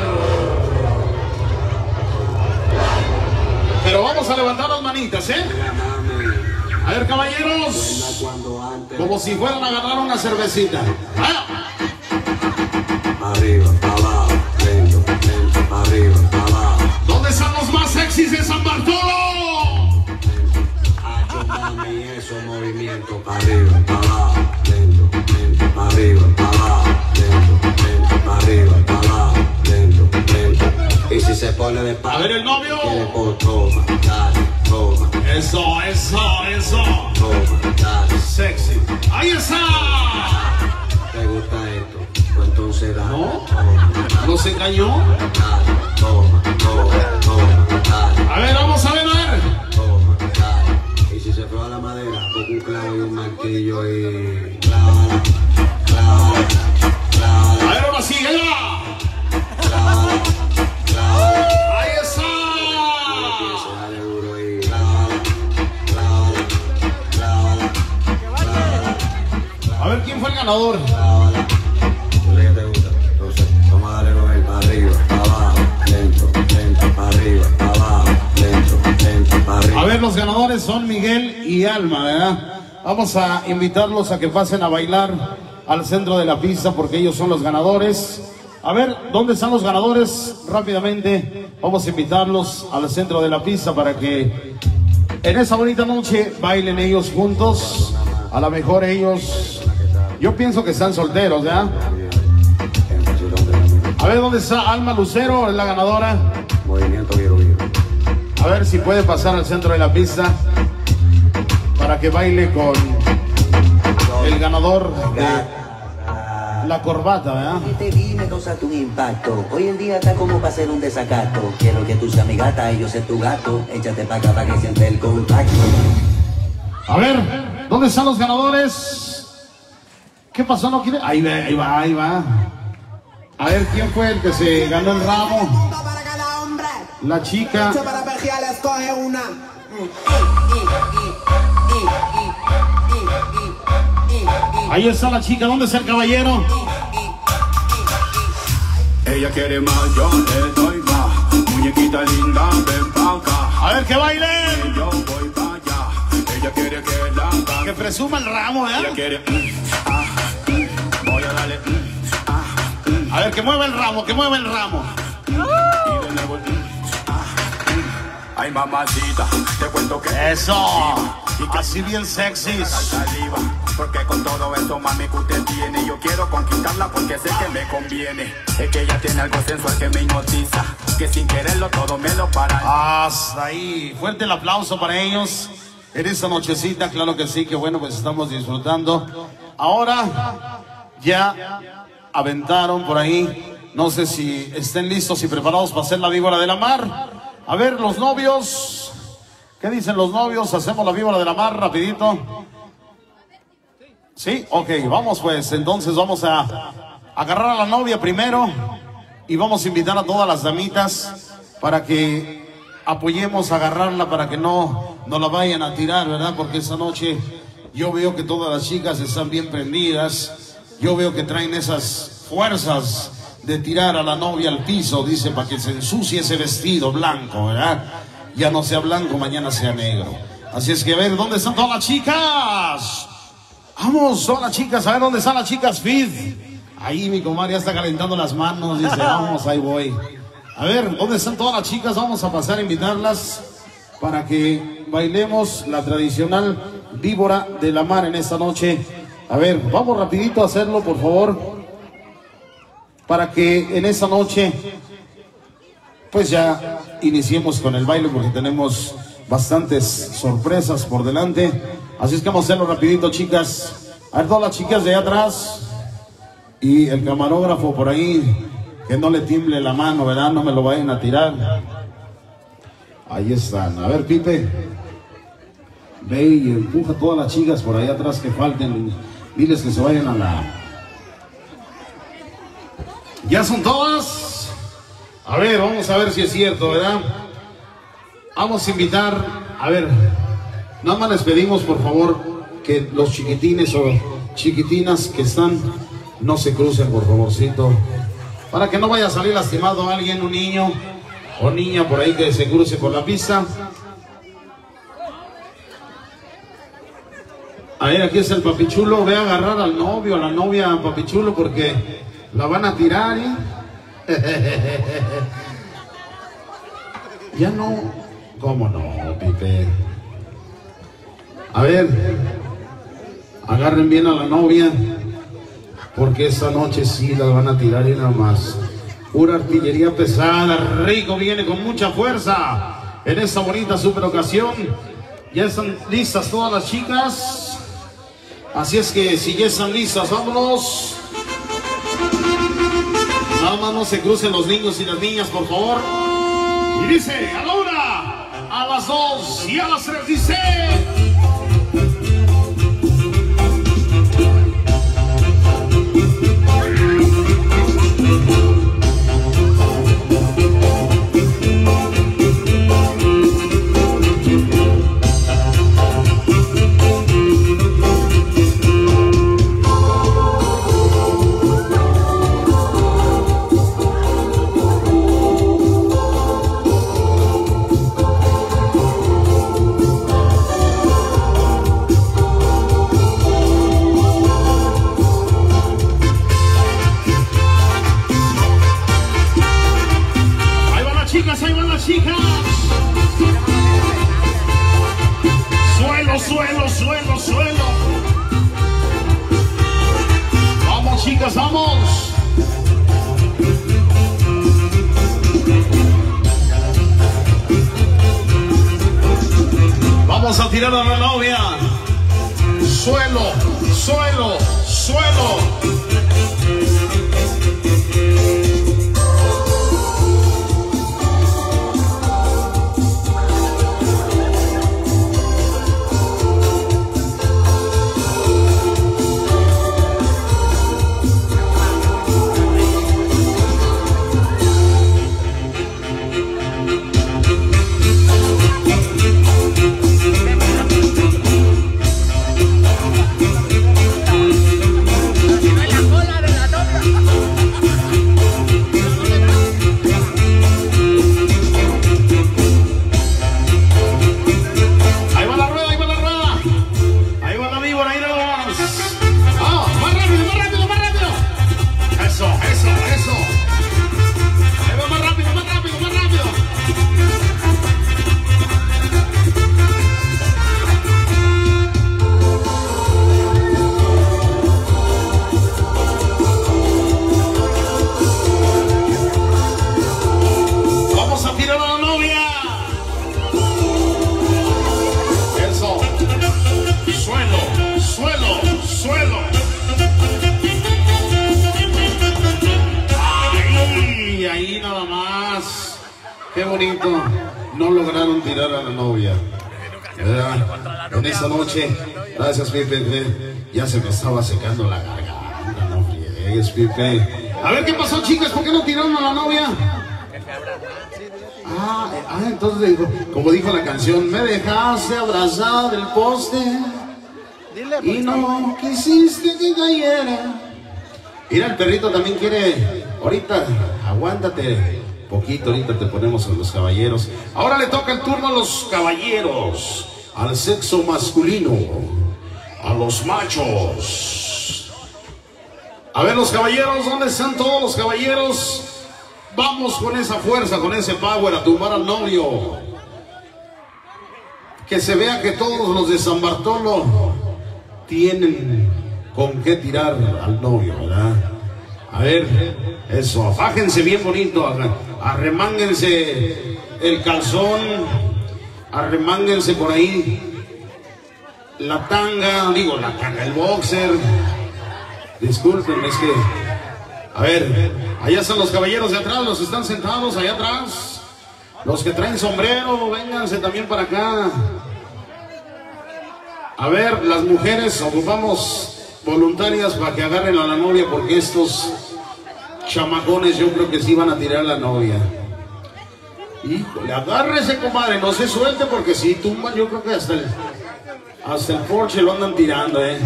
Pero vamos a levantar las manitas, ¿eh? A ver, caballeros, como si fueran a agarrar una cervecita. ¡Ah! Arriba, abajo, lento, lento, arriba, abajo. ¿Dónde están los más sexys de San Bartolo? Hacho, mami, esos movimientos. Arriba, abajo, lento, lento, arriba, abajo, lento, lento, arriba, abajo, lento, lento. Y si se pone de paz, a ver el novio. Por toma, dale, toma. Eso, eso, eso. Toma, dale. Sexy. Ahí está. ¿Te gusta esto? Pues entonces dale. ¿No? Toma, ¿No se engañó? dale, toma, toma, toma, dale. A ver, vamos a ver, a ver. Toma, dale. Y si se prueba la madera, pongo un clavo y un martillo y clávala, clávala. ganador. Yo sé que te gusta. Entonces, vamos a darle con él para arriba, para abajo, lento, lento, para arriba, para abajo, lento, lento, para arriba. A ver, los ganadores son Miguel y Alma, ¿verdad? Vamos a invitarlos a que pasen a bailar al centro de la pista porque ellos son los ganadores. A ver, ¿dónde están los ganadores? Rápidamente vamos a invitarlos al centro de la pista para que en esa bonita noche bailen ellos juntos. A lo mejor ellos, yo pienso que están solteros, ¿ya? A ver, ¿dónde está Alma Lucero? Es la ganadora. Movimiento Viro Viro. A ver si puede pasar al centro de la pista para que baile con el ganador de la corbata, ¿verdad? Te vi, me causaste un impacto. Hoy en día está como para hacer un desacato. Quiero que tú seas mi gata y yo sea tu gato. Échate pa' acá para que siente el contacto. A ver, ¿dónde están los ganadores? ¿Qué pasó? ¿No quiere? Ahí va, ahí va, ahí va. A ver, ¿quién fue el que se ganó el ramo? La chica. Ahí está la chica, ¿dónde está el caballero? Ella quiere más, yo le doy más. Muñequita linda, ven pa' acá. A ver, que baile. Yo voy pa' allá. Ella quiere que la haga. Que presuma el ramo, ¿eh? Ella quiere, mm, ah, mm, voy a darle, mm, ah, mm. A ver, que mueva el ramo, que mueva el ramo. Y de nuevo, mm, ah, mm. Ay, mamacita, te cuento que Eso, así bien sexy. saliva, porque con todo eso, mami, que usted tiene, yo quiero conquistarla porque sé que me conviene. Es que ella tiene algo sensual que me hipnotiza, que sin quererlo todo me lo para. Hasta ahí, fuerte el aplauso para ellos en esta nochecita, claro que sí, que bueno, pues estamos disfrutando. Ahora ya aventaron por ahí, no sé si estén listos y preparados para hacer la víbora de la mar. A ver, los novios, ¿qué dicen los novios? Hacemos la víbora de la mar rapidito. ¿Sí? Ok, vamos pues, entonces vamos a agarrar a la novia primero y vamos a invitar a todas las damitas para que apoyemos a agarrarla para que no, no la vayan a tirar, ¿verdad? Porque esa noche yo veo que todas las chicas están bien prendidas, yo veo que traen esas fuerzas de tirar a la novia al piso, dice, para que se ensucie ese vestido blanco, ¿verdad? Ya no sea blanco, mañana sea negro. Así es que a ver, ¿dónde están todas las chicas? Vamos, todas las chicas, a ver dónde están las chicas Fit. Ahí mi comadre ya está calentando las manos, dice, vamos, ahí voy. A ver, ¿dónde están todas las chicas? Vamos a pasar a invitarlas para que bailemos la tradicional víbora de la mar en esta noche. A ver, vamos rapidito a hacerlo, por favor, para que en esta noche pues ya iniciemos con el baile porque tenemos bastantes sorpresas por delante. Así es que vamos a hacerlo rapidito, chicas. A ver, todas las chicas de allá atrás y el camarógrafo por ahí, que no le tiemble la mano, ¿verdad? No me lo vayan a tirar. Ahí están. A ver, Pipe, ve y empuja a todas las chicas por ahí atrás que falten. Diles que se vayan a la... ¿Ya son todas? A ver, vamos a ver si es cierto, ¿verdad? Vamos a invitar, a ver, nada más les pedimos por favor que los chiquitines o chiquitinas que están no se crucen, por favorcito, para que no vaya a salir lastimado alguien, un niño o niña por ahí que se cruce por la pista. A ver, aquí está el papichulo, ve a agarrar al novio, a la novia, papichulo, porque la van a tirar, ¿eh? Ya no, ¿cómo no, Pipe? A ver, agarren bien a la novia, porque esta noche sí la van a tirar y nada más. Pura artillería pesada, Rico viene con mucha fuerza en esta bonita super ocasión. Ya están listas todas las chicas, así es que si ya están listas, vámonos. Nada más no se crucen los niños y las niñas, por favor. Y dice, a la una, a las dos y a las tres, dice... van las chicas. Suelo, suelo, suelo, suelo. Vamos, chicas, vamos. Vamos a tirar a la novia. Suelo, suelo, suelo. Qué bonito, no lograron tirar a la novia, ¿verdad? En esa noche, gracias Pipe, ya se me estaba secando la garganta, no friegues Pipe. A ver qué pasó, chicas, ¿por qué no tiraron a la novia? Ah, ah, entonces dijo, como dijo la canción, me dejaste abrazada del poste y no quisiste que cayera. Mira, el perrito también quiere, ahorita, aguántate. Poquito, ahorita te ponemos a los caballeros. Ahora le toca el turno a los caballeros, al sexo masculino, a los machos. A ver, los caballeros, ¿dónde están todos los caballeros? Vamos con esa fuerza, con ese power a tumbar al novio. Que se vea que todos los de San Bartolo tienen con qué tirar al novio, ¿verdad? A ver, eso, afájense bien bonito, arremánguense el calzón, arremánguense por ahí la tanga, digo la tanga, el boxer. Disculpen, es que, a ver, allá están los caballeros de atrás, los que están sentados allá atrás, los que traen sombrero, vénganse también para acá. A ver, las mujeres ocupamos voluntarias para que agarren a la novia, porque estos chamacones yo creo que sí van a tirar a la novia. Híjole, agárrese, comadre, no se suelte, porque si tumban, yo creo que hasta el hasta el Porsche lo andan tirando, eh.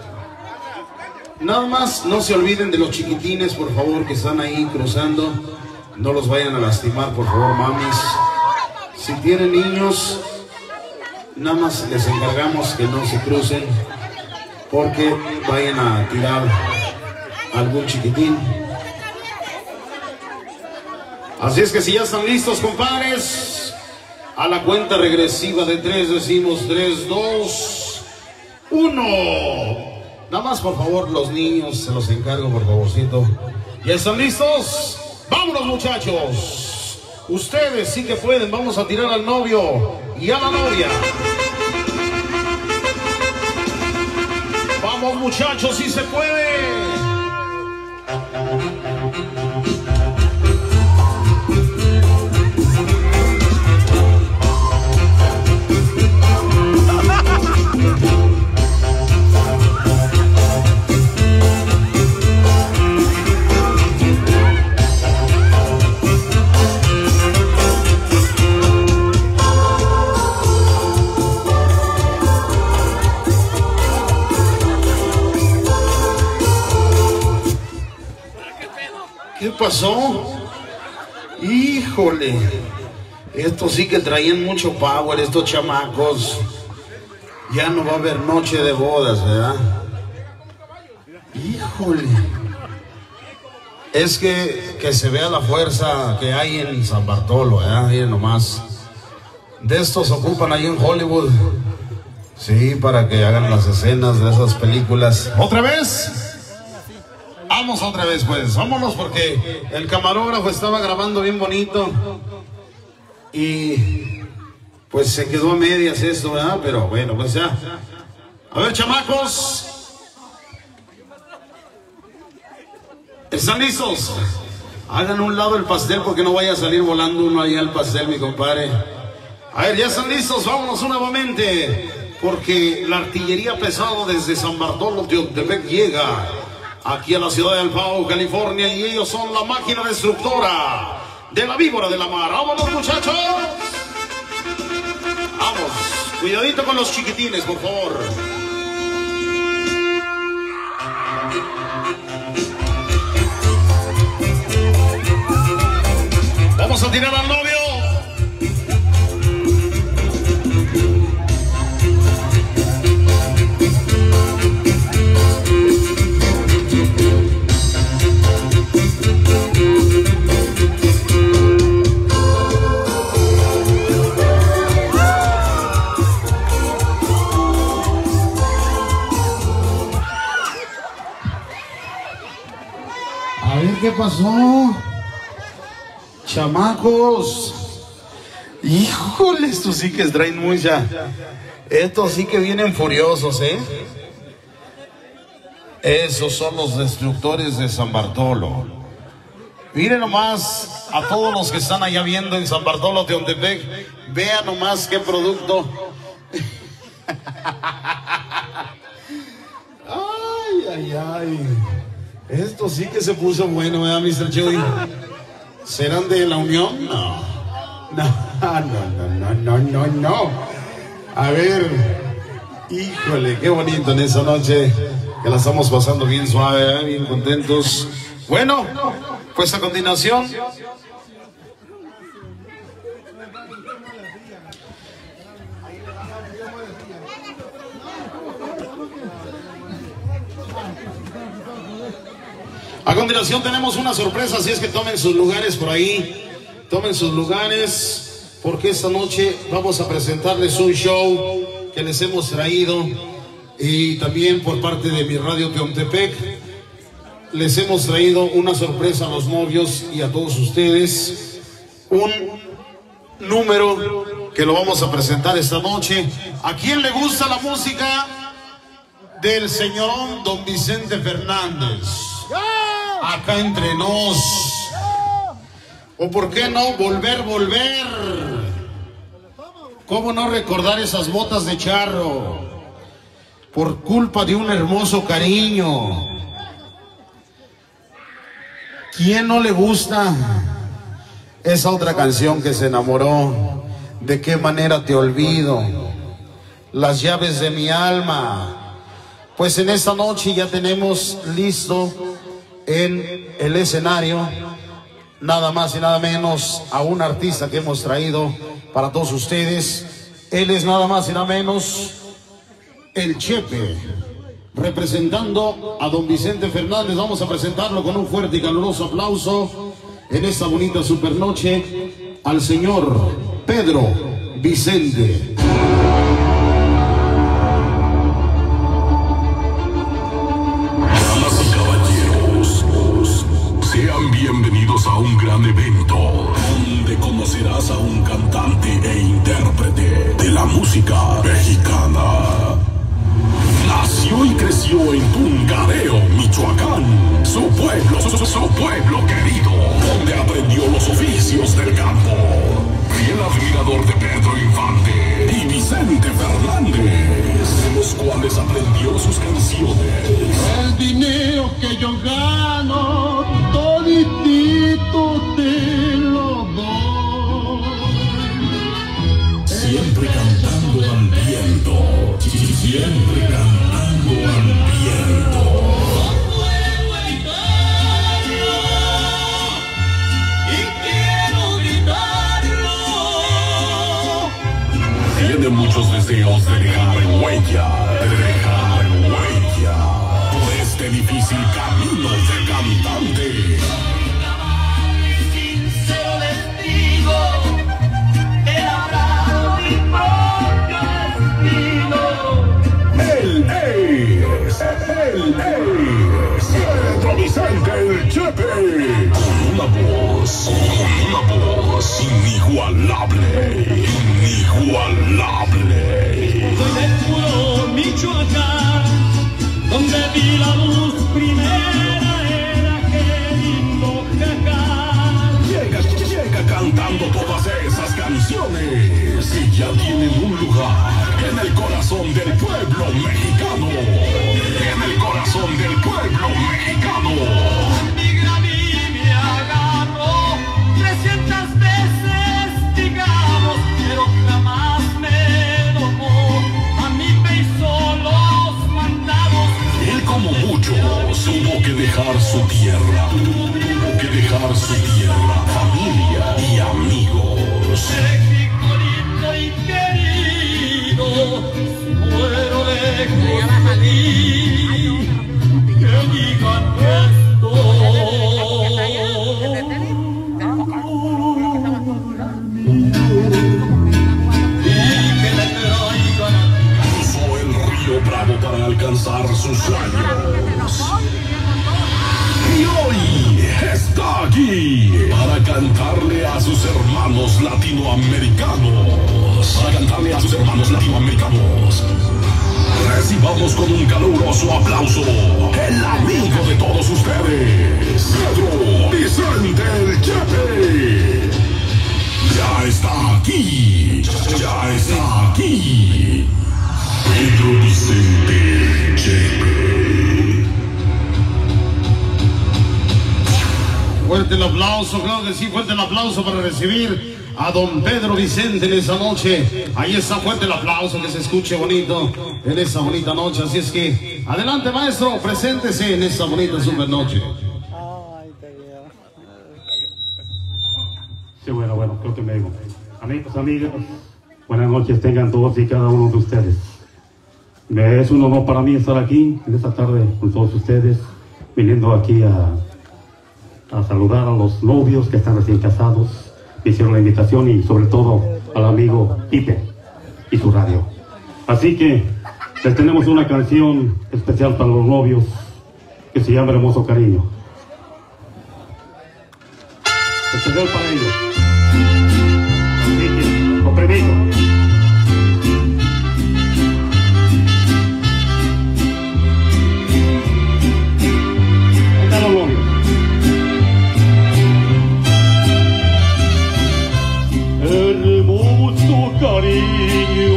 Nada más no se olviden de los chiquitines, por favor, que están ahí cruzando. No los vayan a lastimar, por favor, mamis. Si tienen niños, nada más les encargamos que no se crucen, porque vayan a tirar algún chiquitín. Así es que si ya están listos, compadres, a la cuenta regresiva de tres decimos tres, dos, uno. Nada más, por favor, los niños, se los encargo, por favorcito. ¿Ya están listos? ¡Vámonos, muchachos! Ustedes sí que pueden, vamos a tirar al novio y a la novia. Vamos, muchachos, sí se puede. ¿Qué pasó? Híjole, estos sí que traían mucho power, estos chamacos. Ya no va a haber noche de bodas, ¿verdad? Híjole. es que, que se vea la fuerza que hay en San Bartolo, ¿eh? Miren nomás. De estos ocupan ahí en Hollywood. Sí, para que hagan las escenas de esas películas. ¿Otra vez? Vamos otra vez, pues. Vámonos, porque el camarógrafo estaba grabando bien bonito. Y pues se quedó a medias esto, ¿verdad? Pero bueno, pues ya. A ver, chamacos. ¿Están listos? Hagan a un lado el pastel porque no vaya a salir volando uno ahí al pastel, mi compadre. A ver, ya están listos, vámonos nuevamente. Porque la artillería pesada desde San Bartolo de Teotepec llega aquí a la ciudad de Alpao, California. Y ellos son la máquina destructora de la víbora de la mar. ¡Vámonos, muchachos! Vamos, cuidadito con los chiquitines, por favor. Vamos a tirar al novio. A ver qué pasó. Chamacos, híjole, estos sí que traen mucha. Estos sí que vienen furiosos, ¿eh? Esos son los destructores de San Bartolo. Miren nomás a todos los que están allá viendo en San Bartolo de Teotepec. Vean nomás qué producto. Ay, ay, ay. Esto sí que se puso bueno, ¿verdad, mister Chuy? ¿Serán de la Unión? No. No, no, no, no, no, no. A ver. Híjole, qué bonito en esa noche. Que la estamos pasando bien suave, ¿eh? Bien contentos. Bueno, pues a continuación. A continuación tenemos una sorpresa, así es que tomen sus lugares por ahí, tomen sus lugares, porque esta noche vamos a presentarles un show que les hemos traído, y también por parte de mi radio Teotepec les hemos traído una sorpresa a los novios y a todos ustedes, un número que lo vamos a presentar esta noche. ¿A quién le gusta la música del señor Don Vicente Fernández? Acá entre nos. O por qué no volver, volver. ¿Cómo no recordar esas botas de charro? Por culpa de un hermoso cariño. ¿Quién no le gusta esa otra canción que se enamoró? ¿De qué manera te olvido? Las llaves de mi alma. Pues en esta noche ya tenemos listo en el escenario nada más y nada menos a un artista que hemos traído para todos ustedes. Él es nada más y nada menos el Chepe, representando a Don Vicente Fernández. Vamos a presentarlo con un fuerte y caluroso aplauso en esta bonita supernoche al señor Pedro Vicente. Sean bienvenidos a un gran evento donde conocerás a un cantante e intérprete de la música mexicana. Nació y creció en Tungareo, Michoacán, su pueblo, su, su pueblo querido, donde aprendió los oficios del campo. Fiel admirador de Pedro Infante y Vicente Fernández, de los cuales aprendió sus canciones. El dinero que yo gano, toditito te lo doy. Siempre cantando hambriento, siempre cantando hambriento. Tiene muchos deseos de dejar huella, de dejar huella por este difícil camino de cantante. Vicente el Chepe. Con una voz, con una voz inigualable, inigualable. Soy del puro Michoacán, donde vi la luz primera, era qué lindo Jacán. Llega, llega cantando todas esas canciones y ya tienen un lugar en el corazón del pueblo mexicano. En el corazón del pueblo mexicano. Migra a mí me agarró trescientas veces, digamos, pero jamás me domó. A mí me hizo los mandados. Él como muchos tuvo que dejar su tierra, tuvo que dejar su tierra, familia y amigos. México lindo y querido, si muero lejos de ti, que digan esto. Y que le traigan a ti. Cruzó el río Bravo para alcanzar sus sueños. Y hoy está aquí para cantarle a sus hermanos latinoamericanos. Para cantarle a sus hermanos latinoamericanos. Recibamos con un caluroso aplauso el amigo de todos ustedes, Pedro Vicente el Chepe. Ya está aquí, ya está aquí. Pedro Vicente Chepe. Fuerte el aplauso, claro que sí, fuerte el aplauso para recibir a don Pedro Vicente en esa noche. Ahí está, fuerte el aplauso, que se escuche bonito en esa bonita noche. Así es que, adelante maestro, preséntese en esta bonita super noche. Sí, bueno, bueno, creo que me digo. Amigos, amigas, buenas noches tengan todos y cada uno de ustedes. Me es un honor para mí estar aquí en esta tarde con todos ustedes, viniendo aquí a, a saludar a los novios que están recién casados. Me hicieron la invitación y sobre todo al amigo Pipe y su radio. Así que les tenemos una canción especial para los novios que se llama Hermoso Cariño. Especial para ellos. Así que, con permiso. Ahí están los novios. Hermoso cariño,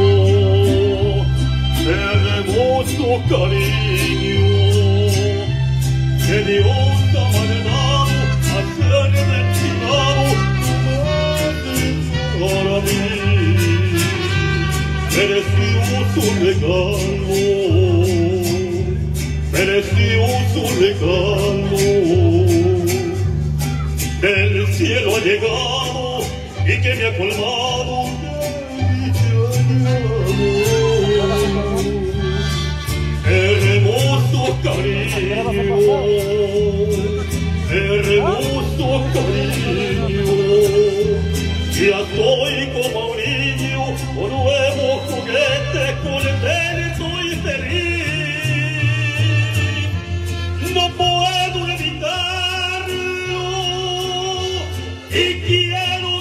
hermoso cariño, que Dios ha mandado a ser destinado para mí. Precioso regalo, precioso regalo, del cielo ha llegado y que me ha colmado de hermoso cariño, hermoso cariño. Ya soy como un niño, un nuevo juguete contento y feliz. No puedo evitarlo y quiero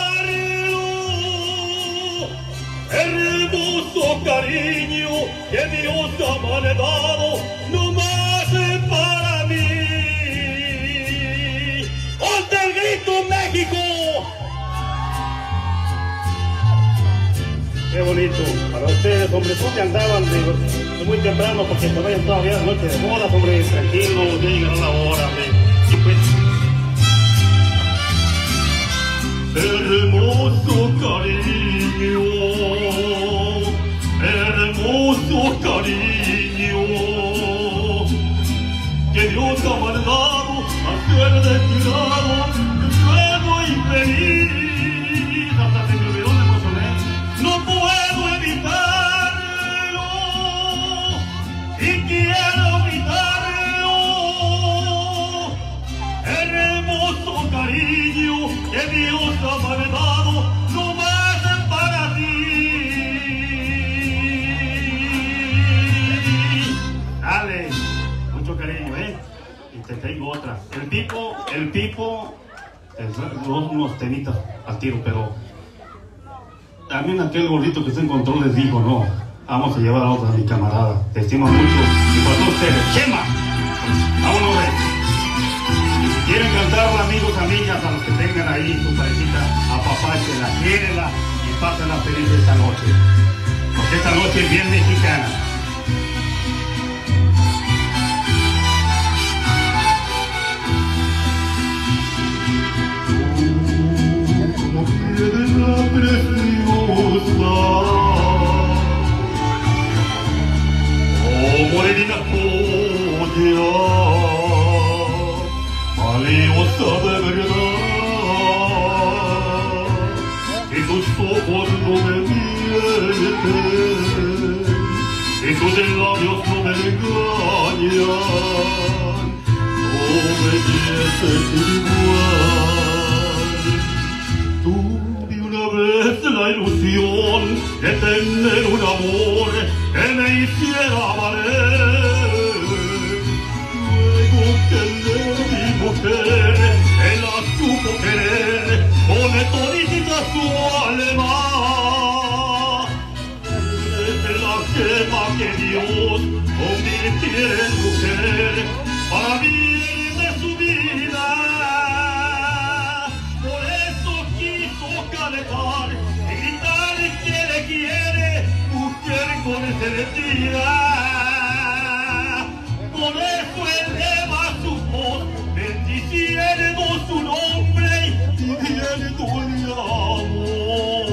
hermoso cariño que Dios ha mandado no más para mí. ¡Ponte el grito, México! Qué bonito. Para ustedes, hombre, ¿por qué andaban de, de muy temprano? Porque todavía todavía es noche de bodas, hombre, tranquilos, ya llegaron la hora, hombre. Y pues... Hermoso cariño, hermoso cariño, que Dios ha mandado a ser destinado, nuevo y feliz. Hasta se me olvidó, me emocioné. No puedo evitarlo y quiero gritarlo. Hermoso cariño que Dios ha mandado, no más Pipo, es- unos temitas al tiro, pero también aquel gordito que se encontró les dijo, no, vamos a llevar a otra a mi camarada, te estimo mucho, y para todos ustedes, Chema, vámonos de. Quieren cantarla, amigos, amigas, a los que tengan ahí su parejita, apapáchenla, quiérenla y pásenla feliz esta noche, porque esta noche es bien mexicana. Piedra preciosa, oh morena joya, valiosa de verdad, y tus ojos no me mienten, y tus labios no me engañan, no belleza igual. Tuve una vez la ilusión de tener un amor que me hiciera valer. Luego que le di mujer, él la supo querer, pone todita su alma. Desde la gema que Dios convirtiera en mujer, para bien de su vida. Calentar y gritar que le quiere, mujer con excelencia. Por eso eleva su voz, bendiciendo su nombre y pidiendo el amor.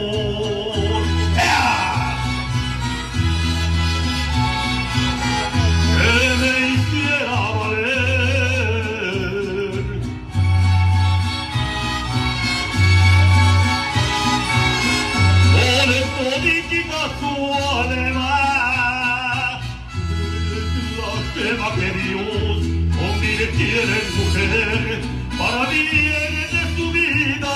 ¡Ea! Que me hiciera valer. Toditita su alma, la gema que Dios convirtiera en mujer, para bien de su vida.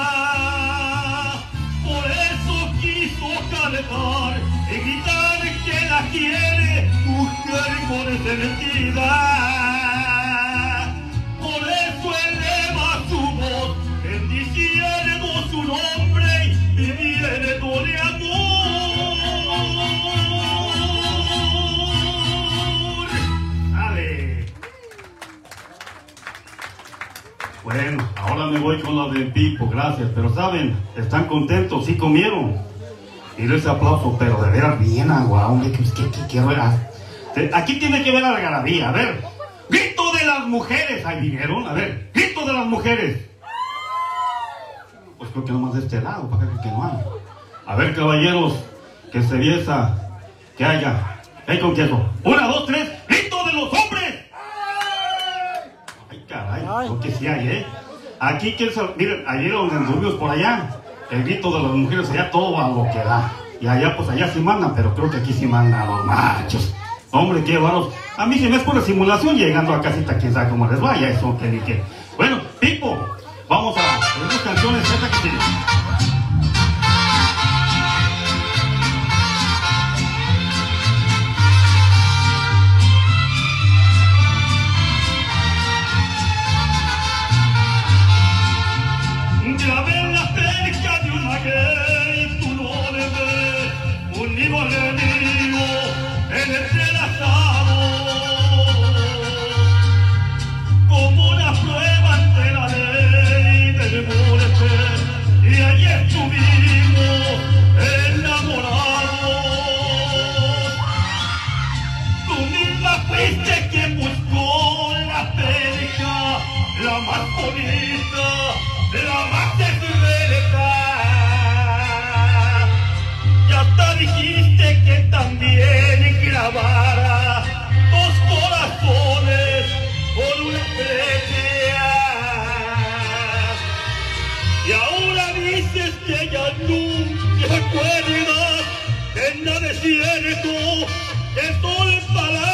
Por eso quiso calentar y gritar que la quiere, mujer con excelencia. Por eso eleva su voz, bendiciendo su nombre y viene con el amor. ¡Ale! Bueno, ahora me voy con la del Pipo, gracias, pero saben, están contentos, sí comieron. Y ese aplauso, pero de veras bien agua, hombre, que, que, que, que ver. Aquí tiene que ver la algarabía, a ver. Grito de las mujeres, ahí vinieron, a ver, grito de las mujeres. Pues creo que nomás de este lado, para acá que no hay. A ver, caballeros, que se viesa, que haya, que hay con queso. Una, dos, tres, grito de los hombres. Ay, caray, creo que sí hay, ¿eh? Aquí, ¿quién se... Miren, ayer donde anduvimos por allá, el grito de las mujeres, allá todo a lo que da. Y allá, pues allá sí mandan, pero creo que aquí sí mandan los machos. Hombre, qué varos. A mí se me es por la simulación, llegando a casita, quién sabe cómo les vaya, eso que ni qué. Bueno, Pipo, vamos a unas canciones, esta que tiene. Ya ven la cerca de una gay, tú no le ves un nido enemigo en el relajado, como una prueba ante la ley del muerte, y allí estuvimos enamorados. Tú misma fuiste quien buscó la cerca, la más bonita, la más esbelta, y hasta dijiste que también clavara dos corazones con una flecha, y ahora dices que ya nunca acuerdas que nada es cierto, que son palabras.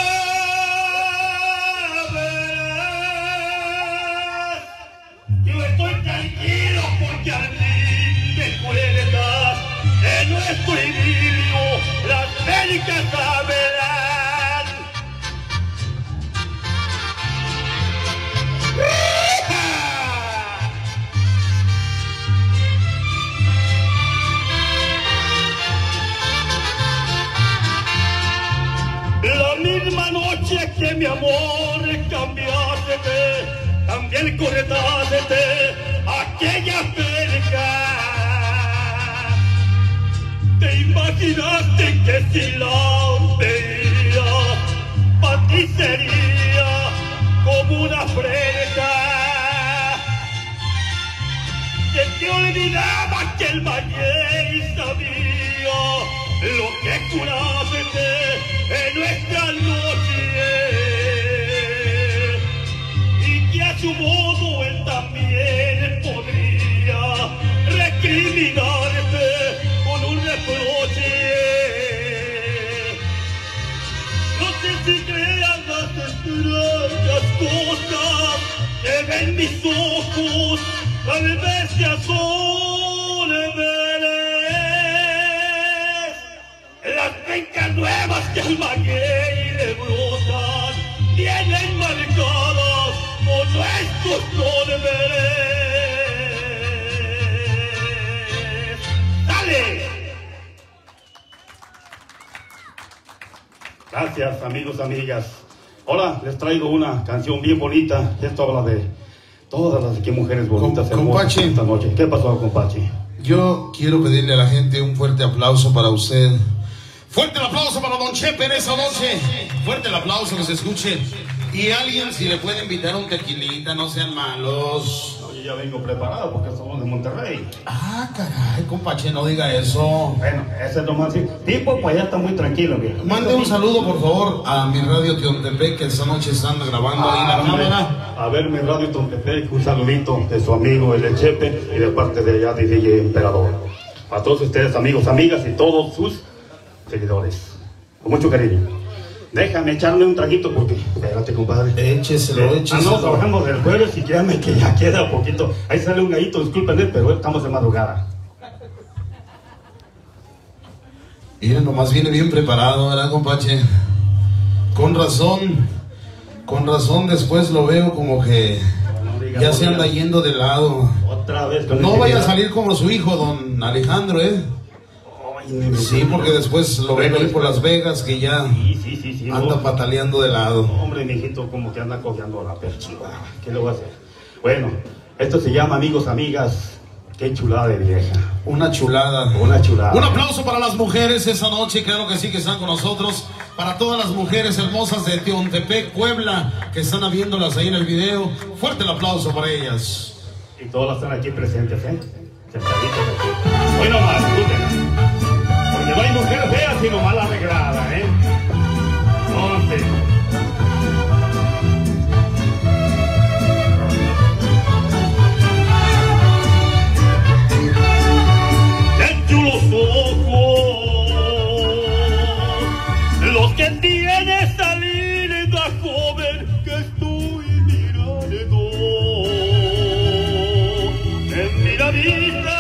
Yo estoy tranquilo porque al fin te cuentas en nuestro idilio las médicas sabrán. mi amor cambiaste, también corretaste aquella cerca. Te imaginaste que si la veía, para ti sería como una fresca. Que te olvidaba que el maguey sabía lo que curaste en nuestra noche, y que a su modo él también podría recriminarte con un reproche. No sé si crean las extrañas cosas que ven mis ojos al verse a soles. Las pencas nuevas que el maguey le brotan vienen marcadas por nuestros soles. ¡Dale! Gracias, amigos, amigas. Ahora les traigo una canción bien bonita. Esto habla de todas las que mujeres bonitas, Com, hermosas Compache, esta noche. ¿Qué pasó, Compache? Yo quiero pedirle a la gente un fuerte aplauso para usted. Fuerte el aplauso para Don Chepe en esa noche. Fuerte el aplauso, que se escuche. Y alguien, si le puede invitar un tequilita, no sean malos. No, yo ya vengo preparado porque somos de Monterrey. Ah, caray, Compache, no diga eso. Bueno, ese es lo más... Tipo, pues ya está muy tranquilo, viejo. Mande un saludo, por favor, a mi radio Teontepec, que esta noche están grabando ahí la cámara. A ver, mi radio Teontepec, un saludito de su amigo el Chepe y de parte de allá de D J Emperador. A todos ustedes, amigos, amigas y todos sus seguidores. Con mucho cariño. Déjame echarme un traguito porque... Espérate, compadre. Écheselo, eh, écheselo. Ah, no, trabajamos del jueves y créanme que ya queda poquito. Ahí sale un gallito, discúlpenme, pero estamos de madrugada. Miren, nomás viene bien preparado, ¿verdad, Compache? Con razón, con razón después lo veo como que no, no ya se anda yendo de lado. Otra vez. No vaya a salir como su hijo, don Alejandro, ¿eh? Sí, porque después lo veo ahí por Las Vegas, que ya sí, sí, sí, sí, anda no. pataleando de lado. Hombre, mijito, como que anda cojeando la perchiva. ¿Qué le voy a hacer? Bueno, esto se llama, amigos, amigas, qué chulada de vieja. Una chulada. Una chulada. Un aplauso para las mujeres esa noche, claro que sí, que están con nosotros. Para todas las mujeres hermosas de Teontepec, Puebla, que están viéndolas ahí en el video. Fuerte el aplauso para ellas. Y todas están aquí presentes, ¿eh? Sentaditas aquí. Hoy nomás, escuchen. Porque no hay mujer fea sino mal arreglada, ¿eh? Entonces... Los ojos, los que tiene esta linda joven que estoy mirando en mi vida,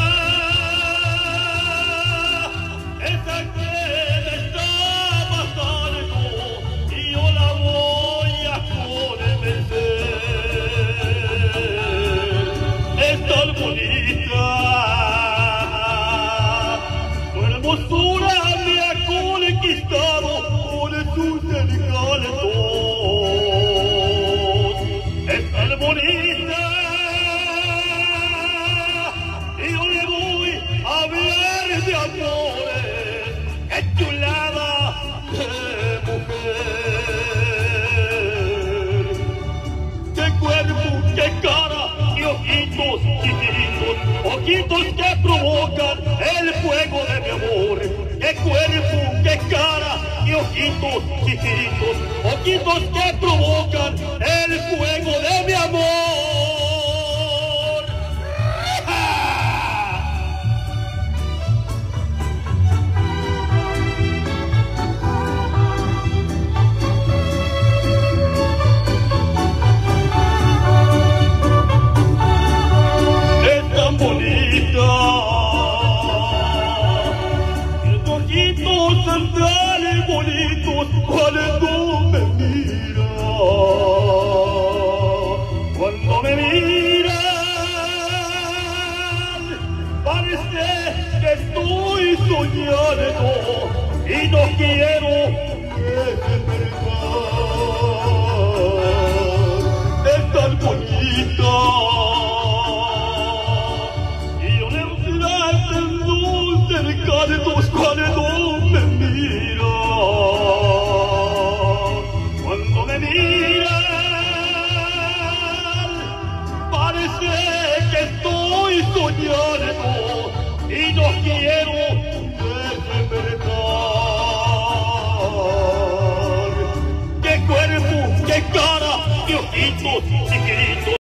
esa que me está matando y yo la voy a convencer. Es tan bonita, hermosura me ha conquistado por sus encantos. Es tan bonita y yo le voy a hablar de amores. ¡Qué chulada de mujer! ¡Qué cuerpo, qué cara y ojitos chiquititos! Ojitos que provocan el fuego de mi amor. Qué cuerpo, qué cara y ojitos chiquititos. Ojitos que provocan el fuego de mi amor. ¡Ah! Es tan bonita. Sandales bonitos cuando me mira, cuando me miran, parece que estoy soñando y no quiero que se perca. bonita. Y yo le en dulce cantos cuando me mira. Cuando me mira, parece que estoy soñando y no quiero despertar. Qué cuerpo, qué cara, qué ojitos chiquititos.